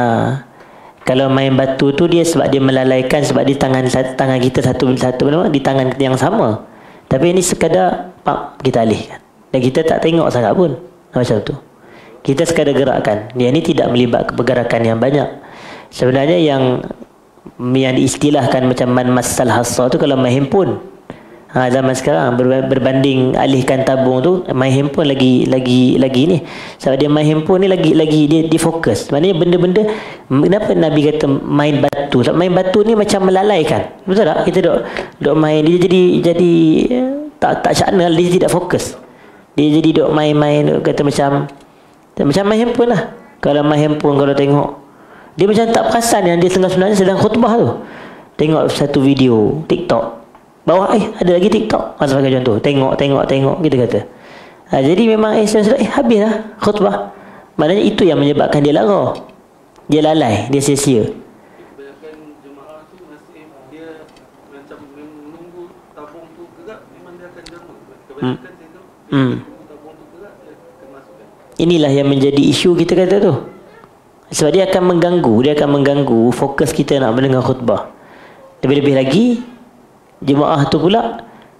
kalau main batu tu dia sebab dia melalaikan, sebab di tangan tangan kita satu satu nama di tangan yang sama. Tapi ini sekadar pak kita alihkan. Dan kita tak tengok sangat pun. Macam tu. Kita sekadar gerakkan. Dia ni tidak melibat pergerakan yang banyak. Sebenarnya yang yang diistilahkan macam man massal hassa tu kalau main handphone. Ha, zaman sekarang berbanding alihkan tabung tu, main handphone lagi lagi lagi ni. Sebab dia main handphone ni lagi lagi dia difokus. Maknanya benda-benda, kenapa Nabi kata main batu? Sebab main batu ni macam melalaikan. Betul tak? Kita duk duk main, dia jadi jadi tak tak syakna, dia tidak fokus. Dia jadi duk main-main, duk kata macam macam main handphone lah. Kalau main handphone, kalau tengok Dia macam tak perasan yang dia tengah sebenarnya sedang khutbah tu. Tengok satu video TikTok, bawah eh ada lagi TikTok, ha, sebagai contoh. Tengok, tengok, tengok kita kata. Ha, jadi memang eh sudah eh habislah khutbah. Maknanya itu yang menyebabkan dia lara. Dia lalai, dia sia-sia. Kebanyakan jemaah tu masih dia macam menunggu tabung tu gerak, memang dia akan jamak. Kebanyakan hmm. dia tu hmm. menunggu tabung tu gerak, dia akan masukkan. Inilah yang menjadi isu kita kata tu. Sebab dia akan mengganggu, dia akan mengganggu fokus kita nak mendengar khutbah. Lebih-lebih lagi jemaah tu pula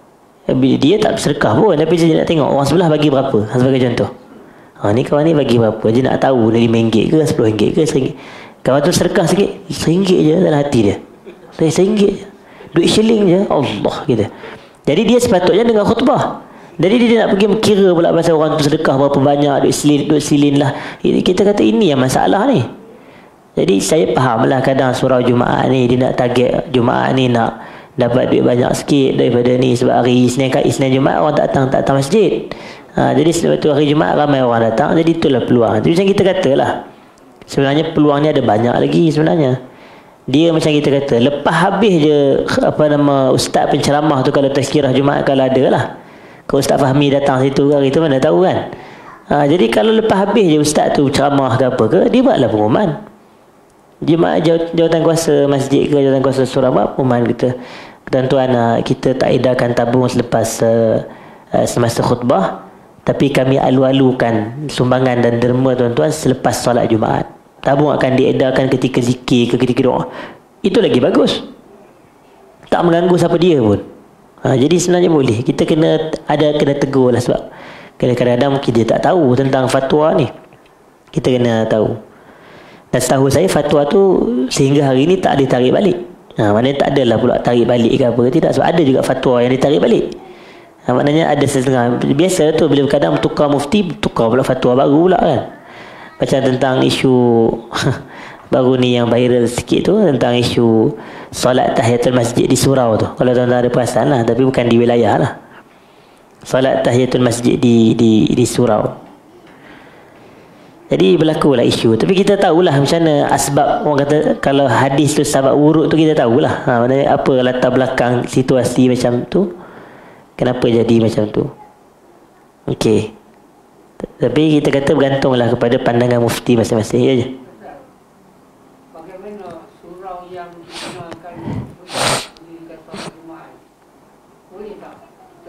dia tak bersedekah pun, tapi dia nak tengok orang sebelah bagi berapa, sebagai contoh. Ha, ni kawan ni bagi berapa, dia nak tahu dari lima ringgit ke sepuluh ringgit ke seringgit. Kawan tu sedekah sikit, seringgit je dalam hati dia. Saya seringgit je, duit shilling je, Allah kita. Jadi dia sepatutnya dengar khutbah. Jadi dia nak pergi kira pula pasal orang tu sedekah berapa banyak, duit silin, duit silin lah. Kita kata ini yang masalah ni. Jadi saya fahamlah kadang surau Jumaat ni dia nak target Jumaat ni nak dapat duit banyak sikit daripada ni, sebab hari Isnin kan Isnin Jumaat orang tak datang tak datang masjid. Ha, jadi sebab tu hari Jumaat ramai orang datang, jadi itulah peluang. Jadi macam kita katalah, sebenarnya peluang ni ada banyak lagi sebenarnya. Dia macam kita kata, lepas habis je apa nama ustaz penceramah tu, kalau tazkirah Jumaat kalau ada lah. Kalau Ustaz Fahmi datang situ hari tu mana tahu kan. Ha, jadi kalau lepas habis je ustaz tu ceramah ke apa ke, dia buatlah pengumuman. Jemaah jawatan kuasa masjid ke jawatan kuasa surau buat pengumuman kita. Tuan-tuan, kita tak edarkan tabung selepas uh, uh, semasa khutbah, tapi kami alu-alukan sumbangan dan derma tuan-tuan selepas solat Jumaat. Tabung akan diedarkan ketika zikir ke ketika doa. Itu lagi bagus. Tak mengganggu siapa dia pun. Ha, jadi sebenarnya boleh. Kita kena ada kena tegur lah, sebab kadang-kadang mungkin dia tak tahu tentang fatwa ni. Kita kena tahu. Dan setahu saya fatwa tu sehingga hari ni tak ditarik balik. Ha, maknanya tak adalah pula tarik balik ke apa. Tidak, sebab ada juga fatwa yang ditarik balik. Ha, maknanya ada setengah. Biasa tu bila kadang tukar mufti, tukar pula fatwa baru pula kan. Macam tentang isu baru ni yang viral sikit tu, tentang isu solat tahiyatul masjid di surau tu. Kalau tuan-tuan ada perasan lah, tapi bukan di wilayah lah. Solat tahiyatul masjid di di di surau. Jadi berlakulah isu. Tapi kita tahulah macam mana asbab, orang kata kalau hadis tu sebab wurud tu kita tahulah. Ha, maknanya apa latar belakang situasi macam tu. Kenapa jadi macam tu. Okey. Tapi kita kata bergantunglah kepada pandangan mufti masing-masing. Ya je. Bagaimana surau yang digunakan di kata Jumaat? Boleh tak kita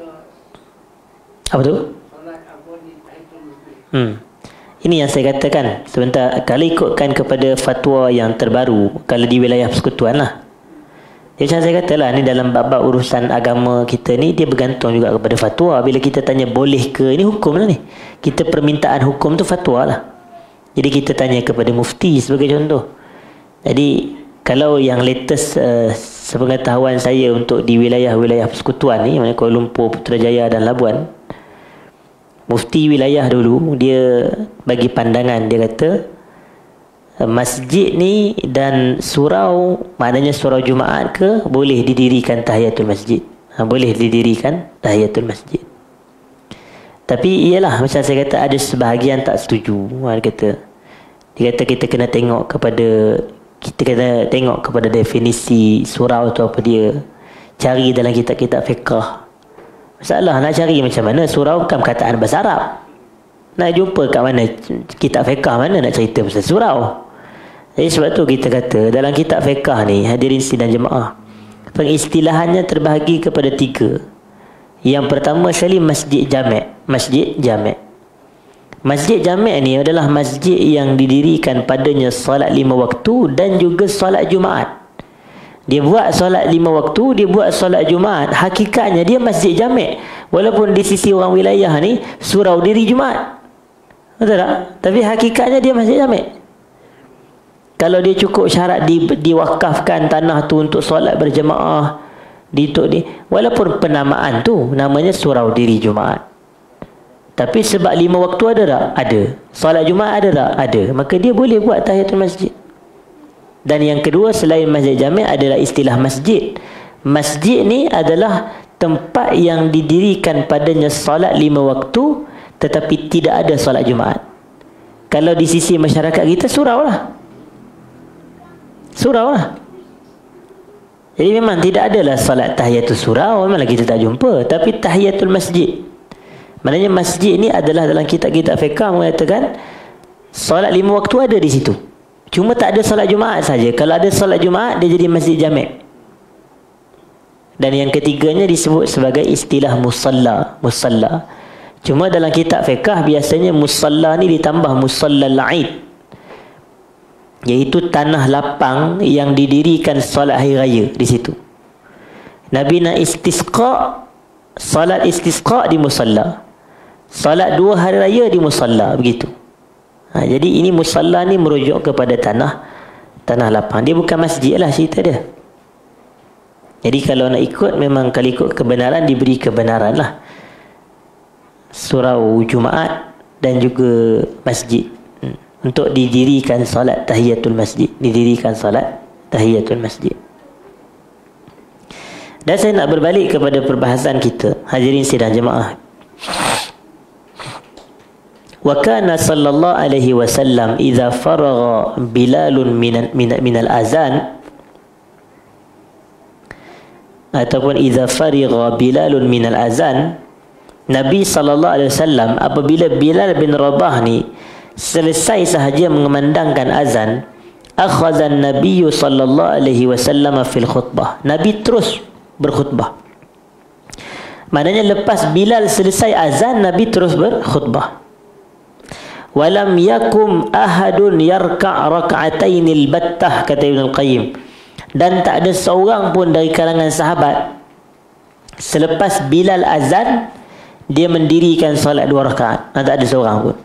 apa tu? solat apa di Tahiyatul Masjid? Hmm. Ini yang saya katakan sebentar, kalau ikutkan kepada fatwa yang terbaru, kalau di wilayah persekutuan lah. Jadi macam saya katalah, ni dalam bab-bab urusan agama kita ni, dia bergantung juga kepada fatwa. Bila kita tanya boleh ke, ini hukum lah ni. Kita permintaan hukum tu fatwa lah. Jadi kita tanya kepada mufti sebagai contoh. Jadi kalau yang latest uh, sepengetahuan saya untuk di wilayah-wilayah persekutuan ni, mana Kuala Lumpur, Putrajaya dan Labuan, mufti wilayah dulu dia bagi pandangan, dia kata masjid ni dan surau, maknanya surau Jumaat ke, boleh didirikan tahiyatul masjid. Ha, boleh didirikan tahiyatul masjid. Tapi iyalah macam saya kata, ada sebahagian tak setuju. Ha, dia kata dia kata kita kena tengok kepada kita kena tengok kepada definisi surau tu apa dia. Cari dalam kitab-kitab fiqh. Masalah nak cari macam mana surau, bukan perkataan bahasa Arab. Nak jumpa kat mana kitab fiqh mana nak cerita pasal surau. Jadi sebab tu kita kata dalam kitab fiqh ni, hadirin sidang jemaah, pengistilahannya terbahagi kepada tiga. Yang pertama sekali masjid jamek. Masjid jamek. Masjid jamek ni adalah masjid yang didirikan padanya solat lima waktu dan juga solat Jumaat. Dia buat solat lima waktu, dia buat solat Jumaat. Hakikatnya dia masjid jamek. Walaupun di sisi orang wilayah ni surau diri Jumaat. Betul tak? Tapi hakikatnya dia masjid jamek. Kalau dia cukup syarat di, diwakafkan tanah tu untuk solat berjemaah di tu ni, walaupun penamaan tu namanya surau diri Jumaat, tapi sebab lima waktu ada tak? Ada. Solat Jumaat ada tak? Ada. Maka dia boleh buat tahiyatul masjid. Dan yang kedua, selain masjid jamek adalah istilah masjid. Masjid ni adalah tempat yang didirikan padanya solat lima waktu tetapi tidak ada solat Jumaat. Kalau di sisi masyarakat kita, surau lah. surau lah. Jadi memang tidak adalah salat tahiyatul surau, memanglah kita tak jumpa. Tapi tahiyatul masjid, maknanya masjid ni adalah dalam kitab-kitab fiqh mengatakan salat lima waktu ada di situ. Cuma tak ada salat Jumaat saja. Kalau ada salat Jumaat, dia jadi masjid jami'. Dan yang ketiganya disebut sebagai istilah musalla. Musalla. Cuma dalam kitab fiqh biasanya musalla ni ditambah musallal aid, iaitu tanah lapang yang didirikan solat hari raya di situ. Nabi nak istisqa, solat istisqa di musalla. Solat dua hari raya di musalla, begitu. Ha, jadi ini musalla ni merujuk kepada tanah tanah lapang. Dia bukan masjid lah cerita dia. Jadi kalau nak ikut, memang kalau ikut kebenaran, diberi kebenaran lah. Surau Jumaat dan juga masjid. Hmm. Untuk didirikan solat tahiyatul masjid. Didirikan solat tahiyatul masjid. Dan saya nak berbalik kepada perbahasan kita. Hadirin sidang jemaah. Wa kana sallallahu alaihi wasallam idza faragha Bilalun min min al-azan, ataupun idza farigha Bilalun min al-azan, Nabi sallallahu alaihi wasallam apabila Bilal bin Rabah ni selesai sahaja mengumandangkan azan, akhadha an-nabiy sallallahu alaihi wasallam fil khutbah, Nabi terus berkhutbah. Maknanya lepas Bilal selesai azan, Nabi terus berkhutbah. Walam yakum ahadun yarka' rak'atainil battah, kata Ibn Al-Qayyim, dan tak ada seorang pun dari kalangan sahabat selepas Bilal azan dia mendirikan solat dua rakaat. Tak ada seorang pun.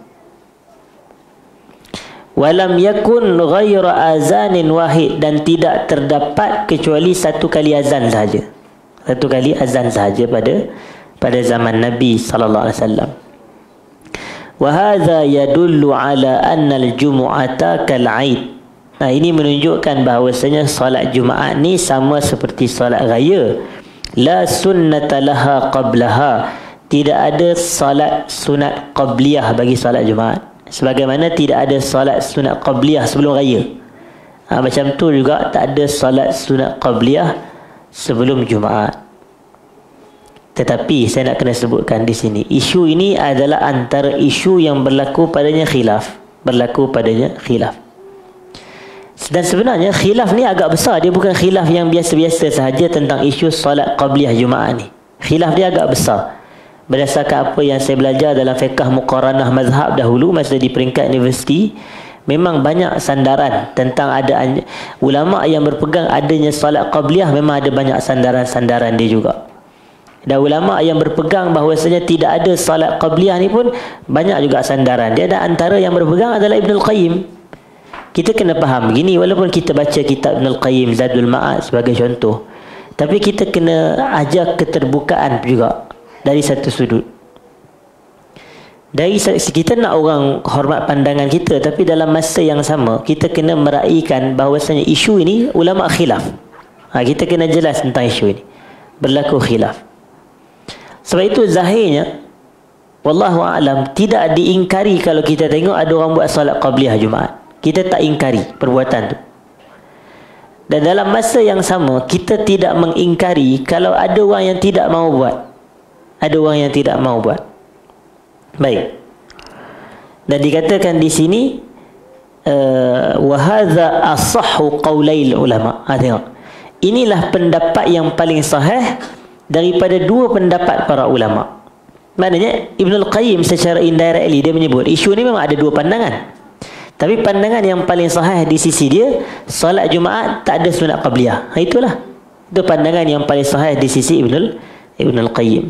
Walam yakun ghaira azanin wahid, dan tidak terdapat kecuali satu kali azan sahaja. Satu kali azan sahaja pada pada zaman Nabi sallallahu alaihi wasallam. Wa hadha yadullu ala anna al-jumu'ata kal-'aid. Nah, ini menunjukkan bahawasanya solat Jumaat ni sama seperti solat raya. La sunnata laha qablaha. Tidak ada solat sunat qabliyah bagi solat Jumaat. Sebagaimana tidak ada solat sunat qabliyah sebelum raya. Ha, macam tu juga tak ada solat sunat qabliyah sebelum Jumaat. Tetapi saya nak kena sebutkan di sini, isu ini adalah antara isu yang berlaku padanya khilaf. Berlaku padanya khilaf. Dan sebenarnya khilaf ni agak besar. Dia bukan khilaf yang biasa-biasa sahaja tentang isu solat qabliyah Jumaat ni. Khilaf dia agak besar. Berdasarkan apa yang saya belajar dalam fiqh muqaranah mazhab dahulu masa di peringkat universiti, memang banyak sandaran tentang ada ulama yang berpegang adanya solat qabliyah. Memang ada banyak sandaran-sandaran dia juga. Dan ulama yang berpegang bahawasanya tidak ada salat qabliyah ni pun banyak juga sandaran dia. Dan antara yang berpegang adalah Ibn Al-Qayyim. Kita kena faham begini, walaupun kita baca kitab Ibn Al-Qayyim Zadul Ma'ad sebagai contoh, tapi kita kena ajar keterbukaan juga dari satu sudut. Dari kita nak orang hormat pandangan kita, tapi dalam masa yang sama kita kena meraihkan bahawasanya isu ini ulama khilaf. Ha, kita kena jelas tentang isu ini. Berlaku khilaf. Sebab itu zahirnya wallahu a'lam tidak diingkari kalau kita tengok ada orang buat solat qabliyah Jumaat. Kita tak ingkari perbuatan tu. Dan dalam masa yang sama kita tidak mengingkari kalau ada orang yang tidak mau buat. Ada orang yang tidak mau buat. Baik. Dan dikatakan di sini uh, wa hadza asahhu qaulail ulama. Ha, tengok. Inilah pendapat yang paling sahih daripada dua pendapat para ulama. Maknanya Ibn Al-Qayyim secara indirectly dia menyebut isu ni memang ada dua pandangan. Tapi pandangan yang paling sahih di sisi dia, solat Jumaat tak ada sunat qabliyah. Ha, itulah. Itu pandangan yang paling sahih di sisi Ibn Ibn Al-Qayyim.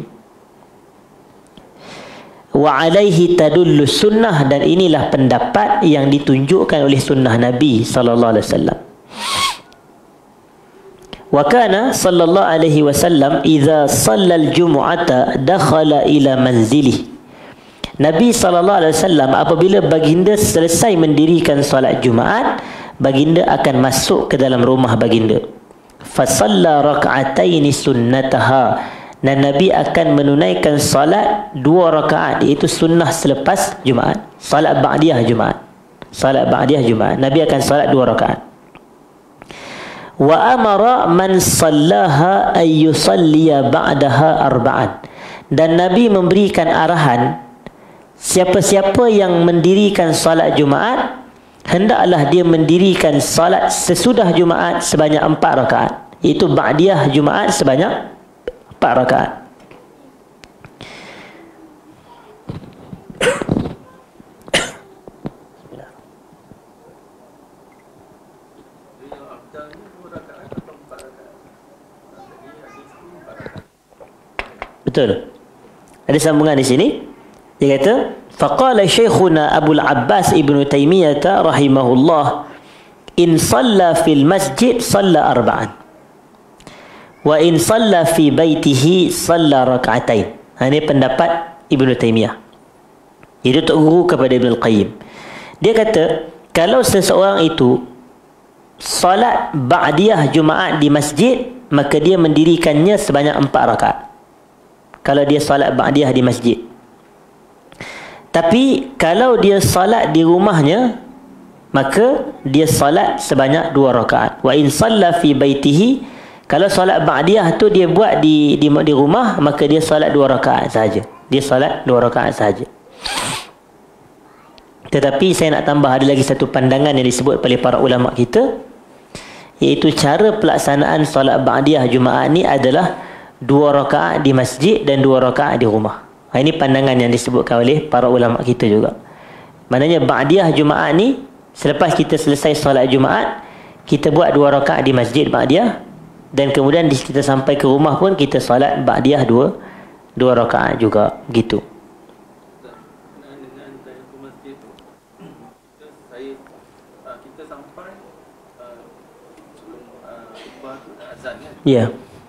Wa alaihi tadullu sunnah, dan inilah pendapat yang ditunjukkan oleh sunnah Nabi sallallahu alaihi wasallam. Wa kana sallallahu alaihi wasallam idza shallal jumu'ata dakhala ila manzilih. Nabi sallallahu alaihi wasallam apabila baginda selesai mendirikan solat Jumaat, baginda akan masuk ke dalam rumah baginda. Fa shalla rak'ataini sunnataha, dan Nabi akan menunaikan solat dua rakaat, iaitu sunnah selepas Jumaat, solat ba'diyah Jumaat. Solat ba'diyah Jumaat, Nabi akan solat dua rakaat. Wa amara man sallaha ay yusalliya ba'daha arba'an. Dan Nabi memberikan arahan, siapa-siapa yang mendirikan salat Jumaat, hendaklah dia mendirikan salat sesudah Jumaat sebanyak empat rakaat. Iaitu ba'diyah Jumaat sebanyak empat rakaat. Betul. Ada sambungan di sini. Dia kata, faqala syekhuna Abu al-Abbas Ibn Taymiyah rahimahullah, in salla fil masjid salla arba'an. Wa in salla fi baitihi salla rak'atain. Ha, ini pendapat Ibn Taymiyah. Itu tok guru kepada Ibn Al-Qayyim. Dia kata, kalau seseorang itu salat ba'diyah Jumaat di masjid, maka dia mendirikannya sebanyak empat rakaat. Kalau dia salat ba'diyah di masjid. Tapi kalau dia salat di rumahnya, maka dia salat sebanyak dua rakaat. Wa in salla fi baitihi, kalau salat ba'diyah tu dia buat di di, di rumah, maka dia salat dua rakaat saja. Dia salat dua rakaat saja. Tetapi saya nak tambah, ada lagi satu pandangan yang disebut oleh para ulama kita, iaitu cara pelaksanaan salat ba'diyah Jumaat ni adalah dua rakaat di masjid dan dua rakaat di rumah. Ha, ini pandangan yang disebutkan oleh para ulama kita juga. Maknanya ba'diyah Jumaat ni, selepas kita selesai solat Jumaat, kita buat dua rakaat di masjid ba'diyah, dan kemudian kita sampai ke rumah pun kita solat ba'diyah dua dua rakaat juga, gitu. Dengan saya ke masjid tu, saya kita sampai sebelum khutbah tu azan kan? Ya.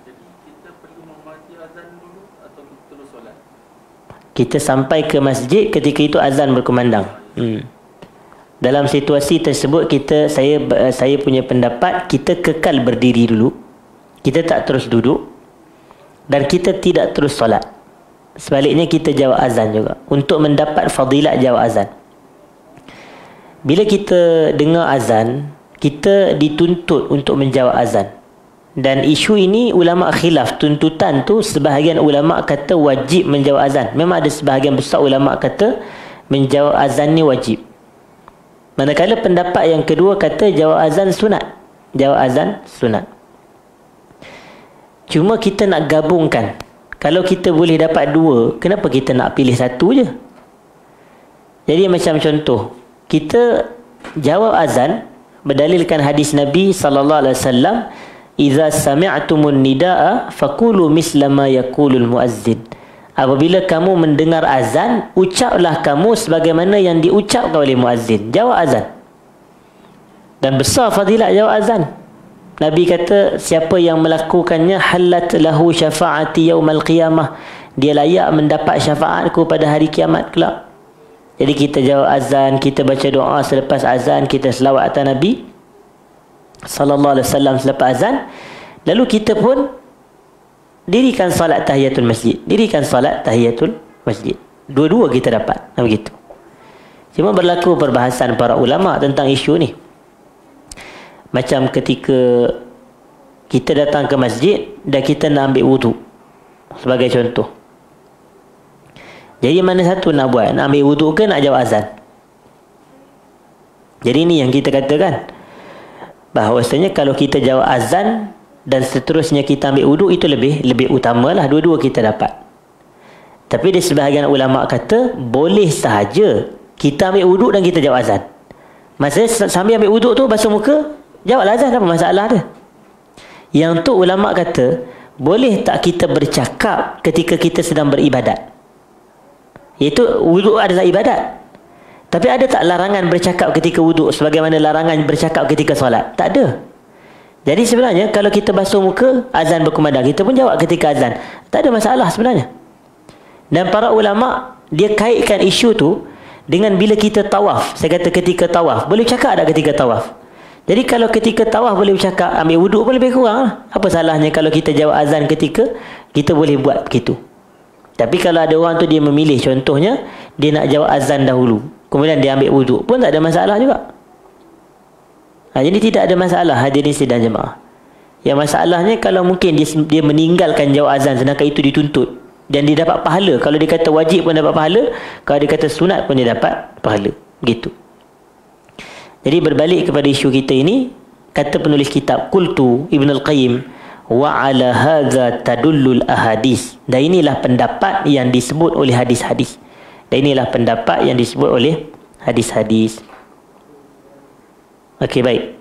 Kita sampai ke masjid ketika itu azan berkumandang. Hmm. Dalam situasi tersebut, kita saya saya punya pendapat, kita kekal berdiri dulu. Kita tak terus duduk dan kita tidak terus solat. Sebaliknya kita jawab azan juga untuk mendapat fadilat jawab azan. Bila kita dengar azan, kita dituntut untuk menjawab azan. Dan isu ini ulama khilaf, tuntutan tu sebahagian ulama kata wajib menjawab azan. Memang ada sebahagian besar ulama kata menjawab azan ni wajib. Manakala pendapat yang kedua kata jawab azan sunat. Jawab azan sunat. Cuma kita nak gabungkan. Kalau kita boleh dapat dua, kenapa kita nak pilih satu je? Jadi macam contoh, kita jawab azan berdalilkan hadis Nabi sallallahu alaihi wasallam, "Idza sami'tumun nidaa faqulu misla ma yaqulul muazzin." Apabila kamu mendengar azan, ucaplah kamu sebagaimana yang diucapkan oleh muazzin. Jawab azan. Dan besar fadilat jawab azan. Nabi kata, siapa yang melakukannya halat lahu syafa'ati yaumal qiyamah, dia layak mendapat syafaatku pada hari kiamat kelak. Jadi kita jawab azan, kita baca doa selepas azan, kita selawat atas Nabi sallallahu alaihi wasallam selepas azan, lalu kita pun dirikan salat tahiyatul masjid. Dirikan salat tahiyatul masjid. Dua-dua kita dapat. Begitu. Cuma berlaku perbahasan para ulama tentang isu ni. Macam ketika kita datang ke masjid dan kita nak ambil wudu, sebagai contoh. Jadi mana satu nak buat? Nak ambil wudu ke nak jawab azan? Jadi ni yang kita katakan, bahawasanya kalau kita jawab azan dan seterusnya kita ambil wudu, itu lebih lebih utamalah, dua-dua kita dapat. Tapi di sebahagian ulama kata boleh sahaja kita ambil wudu dan kita jawab azan. Maksudnya sambil ambil wudu tu basuh muka, jawab azan, apa masalah dia? Yang tu ulama kata boleh tak kita bercakap ketika kita sedang beribadat? Iaitu wudu adalah ibadat. Tapi ada tak larangan bercakap ketika wudu sebagaimana larangan bercakap ketika solat? Tak ada. Jadi sebenarnya kalau kita basuh muka, azan berkumandang, kita pun jawab ketika azan. Tak ada masalah sebenarnya. Dan para ulama dia kaitkan isu tu dengan bila kita tawaf. Saya kata ketika tawaf, boleh cakap tak ketika tawaf? Jadi kalau ketika tawaf boleh bercakap, ambil wuduk pun lebih kurang lah. Apa salahnya kalau kita jawab azan ketika kita boleh buat begitu? Tapi kalau ada orang tu dia memilih, contohnya dia nak jawab azan dahulu, kemudian dia ambil wuduk, pun tak ada masalah juga. Ha, jadi tidak ada masalah hadirin sidang jemaah. Yang masalahnya kalau mungkin dia, dia meninggalkan jawab azan sedangkan itu dituntut dan dia dapat pahala. Kalau dia kata wajib pun dapat pahala, kalau dia kata sunat pun dia dapat pahala. Gitu. Jadi berbalik kepada isu kita ini, kata penulis kitab Qultu Ibnul Qayyim, wa ala hadza tadullul ahadis. Dan inilah pendapat yang disebut oleh hadis-hadis. Dan inilah pendapat yang disebut oleh hadis-hadis. Okey, baik.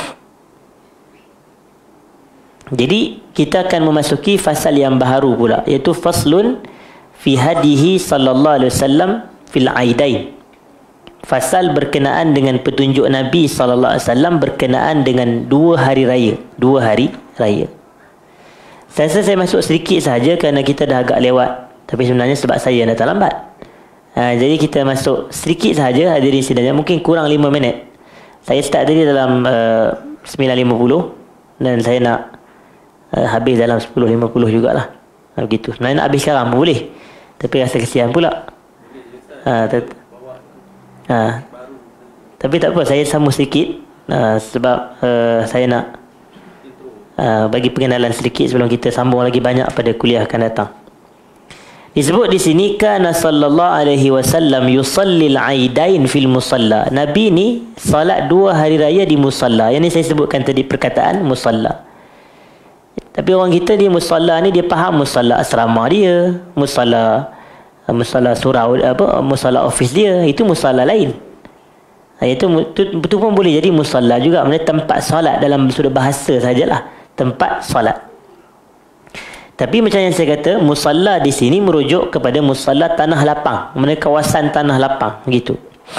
Jadi kita akan memasuki fasal yang baru pula, iaitu faslun fi hadihi sallallahu alaihi wasallam fil aidain. Fasal berkenaan dengan petunjuk Nabi sallallahu alaihi wasallam berkenaan dengan dua hari raya, dua hari raya. Saya rasa saya masuk sedikit sahaja kerana kita dah agak lewat, tapi sebenarnya sebab saya datang lambat. Ha, jadi kita masuk sedikit sahaja hadirin sidang, mungkin kurang lima minit. Saya start tadi dalam uh, sembilan lima puluh dan saya nak uh, habis dalam sepuluh lima puluh jugalah. Ha, begitu. Sebenarnya nak habis sekarang pun boleh. Tapi rasa kesian pula. Ha, tet- ha. Tapi tak apa, saya sambung sedikit uh, sebab uh, saya nak uh, bagi pengenalan sedikit sebelum kita sambung lagi banyak pada kuliah akan datang. Disebut di sini kana sallallahu alaihi wasallam yusallil aidain fil musalla. Nabi ni salat dua hari raya di musalla. Yang ni saya sebutkan tadi perkataan musalla. Tapi orang kita dia musalla ni dia faham musalla asrama dia, musalla musalla surau apa, musalla office dia, itu musalla lain. Itu betul pun boleh jadi musalla juga, maknanya tempat solat dalam sudut bahasa sajalah, tempat solat. Tapi macam yang saya kata, musalla di sini merujuk kepada musalla tanah lapang, maknanya kawasan tanah lapang, begitu.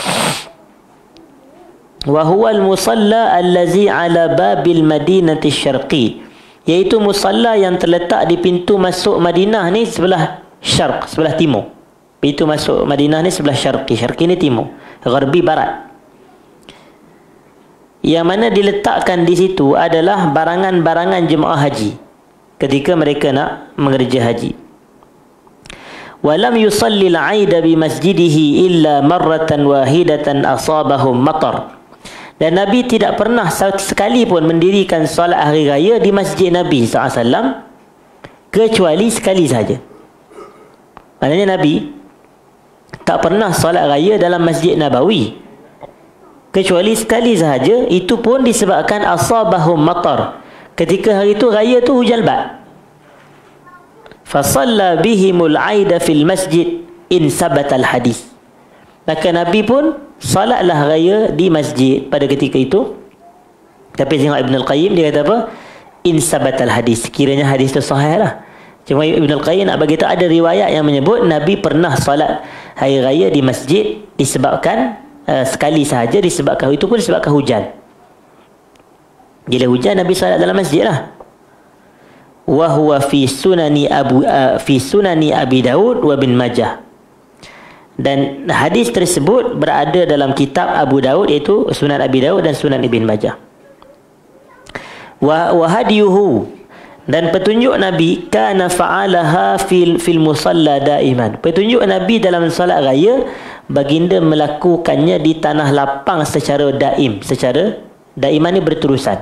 Wa huwa al-musalla allazi ala babil madinati syarqi, iaitu musalla yang terletak di pintu masuk Madinah ni sebelah syarq, sebelah timur. Pintu masuk Madinah ni sebelah syarqi, syarqi ni timur, gharbi barat. Yang mana diletakkan di situ adalah barangan-barangan jemaah haji ketika mereka nak mengerja haji. Walam yusalli al-aida bi masjidihi illa marratan wahidatan asabahum matar. Dan Nabi tidak pernah sekali pun mendirikan solat hari raya di masjid Nabi sallallahu alaihi wasallam kecuali sekali sahaja. Maknanya Nabi tak pernah solat raya dalam Masjid Nabawi kecuali sekali sahaja, itu pun disebabkan asabahum matar. Ketika hari itu raya tu hujan lebat. Fasalla bihimul aida fil masjid in sabatal hadis. Maka Nabi pun salatlah raya di masjid pada ketika itu. Tapi tengok Ibn Al-Qayyim, dia kata apa? In sabatal hadis. Kiranya hadis itu sahih lah. Cuma Ibn Al-Qayyim nak bagi tahu ada riwayat yang menyebut Nabi pernah salat hari raya di masjid disebabkan uh, sekali sahaja, disebabkan itu pun disebabkan hujan. Bila hujan Nabi salat dalam masjid lah. Wa huwa fi sunani Abu uh, fi sunani Abi Daud wa bin Majah. Dan hadis tersebut berada dalam kitab Abu Daud, iaitu Sunan Abi Daud dan Sunan Ibn Majah. Wa wa hadiyuhu, dan petunjuk Nabi kana fa'alaha fil fil musalla daiman. Petunjuk Nabi dalam solat raya, baginda melakukannya di tanah lapang secara daim, secara daiman ni berterusan.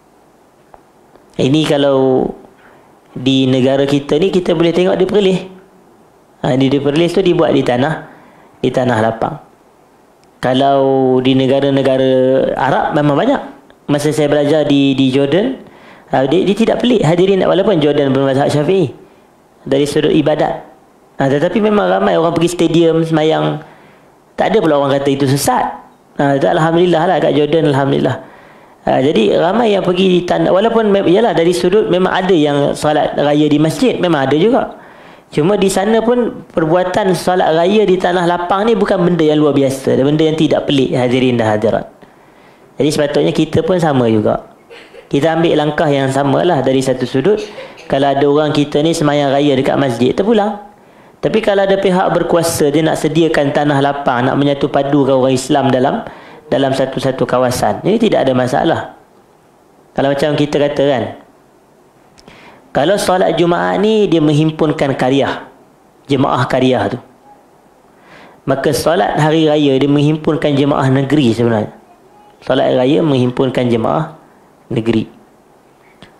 Ini kalau di negara kita ni kita boleh tengok di Perlis. Ha, di, di Perlis tu dibuat di tanah di tanah lapang. Kalau di negara-negara Arab memang banyak. Masa saya belajar di di Jordan, uh, dia, dia tidak pelik hadirin, walaupun Jordan bermazhab Syafi'i dari sudut ibadat. Ha, tetapi memang ramai orang pergi stadium semayang. Tak ada pula orang kata itu sesat. Ha, itu alhamdulillah lah kat Jordan, alhamdulillah. Ha, jadi ramai yang pergi di tanah, walaupun yalah dari sudut memang ada yang solat raya di masjid, memang ada juga. Cuma di sana pun perbuatan solat raya di tanah lapang ni bukan benda yang luar biasa, benda yang tidak pelik hadirin dan hadirat. Jadi sepatutnya kita pun sama juga. Kita ambil langkah yang samalah dari satu sudut. Kalau ada orang kita ni semayang raya dekat masjid, terpulang. Tapi kalau ada pihak berkuasa, dia nak sediakan tanah lapang, nak menyatu padukan orang Islam dalam dalam satu-satu kawasan, ini tidak ada masalah. Kalau macam kita kata kan, kalau solat Jumaat ni dia menghimpunkan karya, jemaah karya tu, maka solat hari raya dia menghimpunkan jemaah negeri sebenarnya. Solat hari raya menghimpunkan jemaah negeri.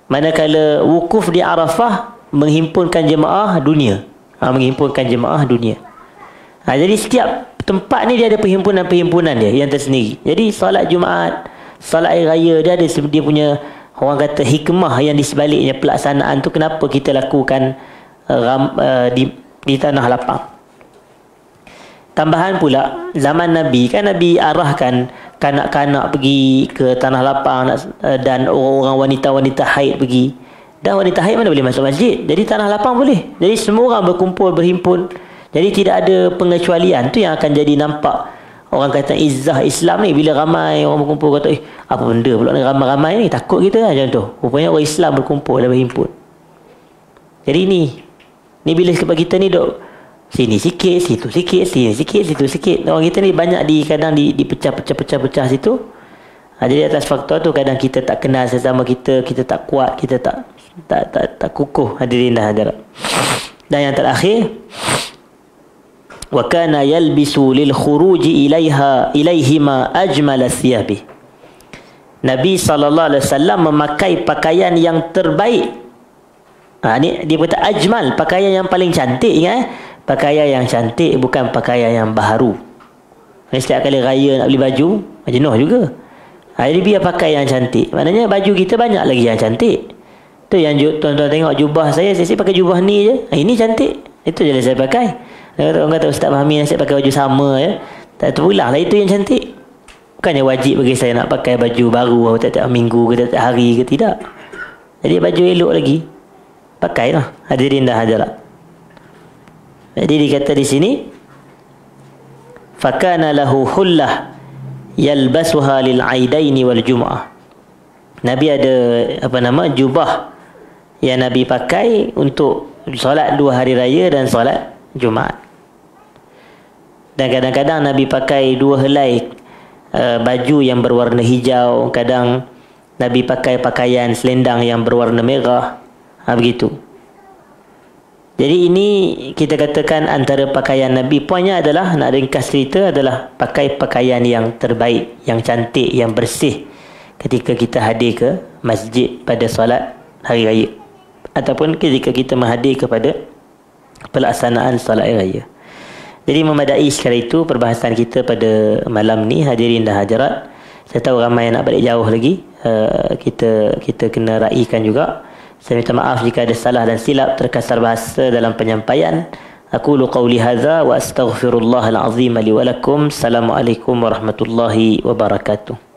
Manakala wukuf di Arafah menghimpunkan jemaah dunia. Ha, menghimpunkan jemaah dunia. Ha, jadi setiap tempat ni dia ada perhimpunan-perhimpunan dia yang tersendiri. Jadi solat Jumaat, solat Hari Raya, dia ada dia punya, orang kata, hikmah yang di sebaliknya pelaksanaan tu, kenapa kita lakukan uh, ram, uh, di, di tanah lapang. Tambahan pula, zaman Nabi kan Nabi arahkan kanak-kanak pergi ke tanah lapang, uh, dan orang-orang wanita-wanita haid pergi. Dan wanita haid mana boleh masuk masjid. Jadi tanah lapang boleh. Jadi semua orang berkumpul, berhimpun. Jadi tidak ada pengecualian. Tu yang akan jadi nampak, orang kata izzah Islam ni, bila ramai orang berkumpul kata, eh apa benda pula ni ramai-ramai ni, takut kita lah macam tu. Rupanya orang Islam berkumpul dan berhimpun. Jadi ni ni bila sebab kita ni duk sini sikit, situ sikit, sini sikit, situ sikit. Orang kita ni banyak di kadang di dipecah-pecah-pecah-pecah situ. Ha, jadi atas faktor tu kadang kita tak kenal sesama kita, kita tak kuat, kita tak tak tak, tak kukuh. Hadirin dah hadirat. Dan yang terakhir, wa kana yalbisu lil khuruji ilaiha ilaihima ajmal thiyabi. Nabi sallallahu alaihi wasallam memakai pakaian yang terbaik. Ha, ni dia kata ajmal, pakaian yang paling cantik, ingat eh? Pakaian yang cantik, bukan pakaian yang baharu. Setiap kali raya nak beli baju, jenuh juga. Ha, jadi biar pakai yang cantik. Maknanya baju kita banyak lagi yang cantik. Tu yang tuan-tuan tengok jubah saya, saya, saya pakai jubah ni je. Ha, ini cantik. Itu je lah saya pakai. Orang kata Ustaz Fahmi saya pakai baju sama ya. Tak terulang lah, itu yang cantik. Bukannya wajib bagi saya nak pakai baju baru tiap-tiap minggu ke tiap-tiap hari ke, tidak. Jadi baju elok lagi, pakailah. Hadirin dah hadirat. Jadi dikata di sini, fakana lahu hullah yalbasuha lil aidaini wal jum'ah. Nabi ada apa nama jubah yang Nabi pakai untuk solat dua hari raya dan solat Jumaat. Dan kadang-kadang Nabi pakai dua helai uh, baju yang berwarna hijau, kadang Nabi pakai pakaian selendang yang berwarna merah. Ha, begitu. Jadi ini kita katakan antara pakaian Nabi. Poinnya adalah, nak ringkas cerita, adalah pakai pakaian yang terbaik, yang cantik, yang bersih ketika kita hadir ke masjid pada solat hari raya, ataupun ketika kita menghadir kepada pelaksanaan solat hari raya. Jadi memadai sekali itu perbahasan kita pada malam ni, hadirin dan hadirat. Saya tahu ramai yang nak balik jauh lagi. Uh, kita kita kena raikan juga. Saya minta maaf jika ada salah dan silap, terkasar bahasa dalam penyampaian. Aqulu qawli hadza wa astaghfirullahal azim li wa lakum. Assalamualaikum warahmatullahi wabarakatuh.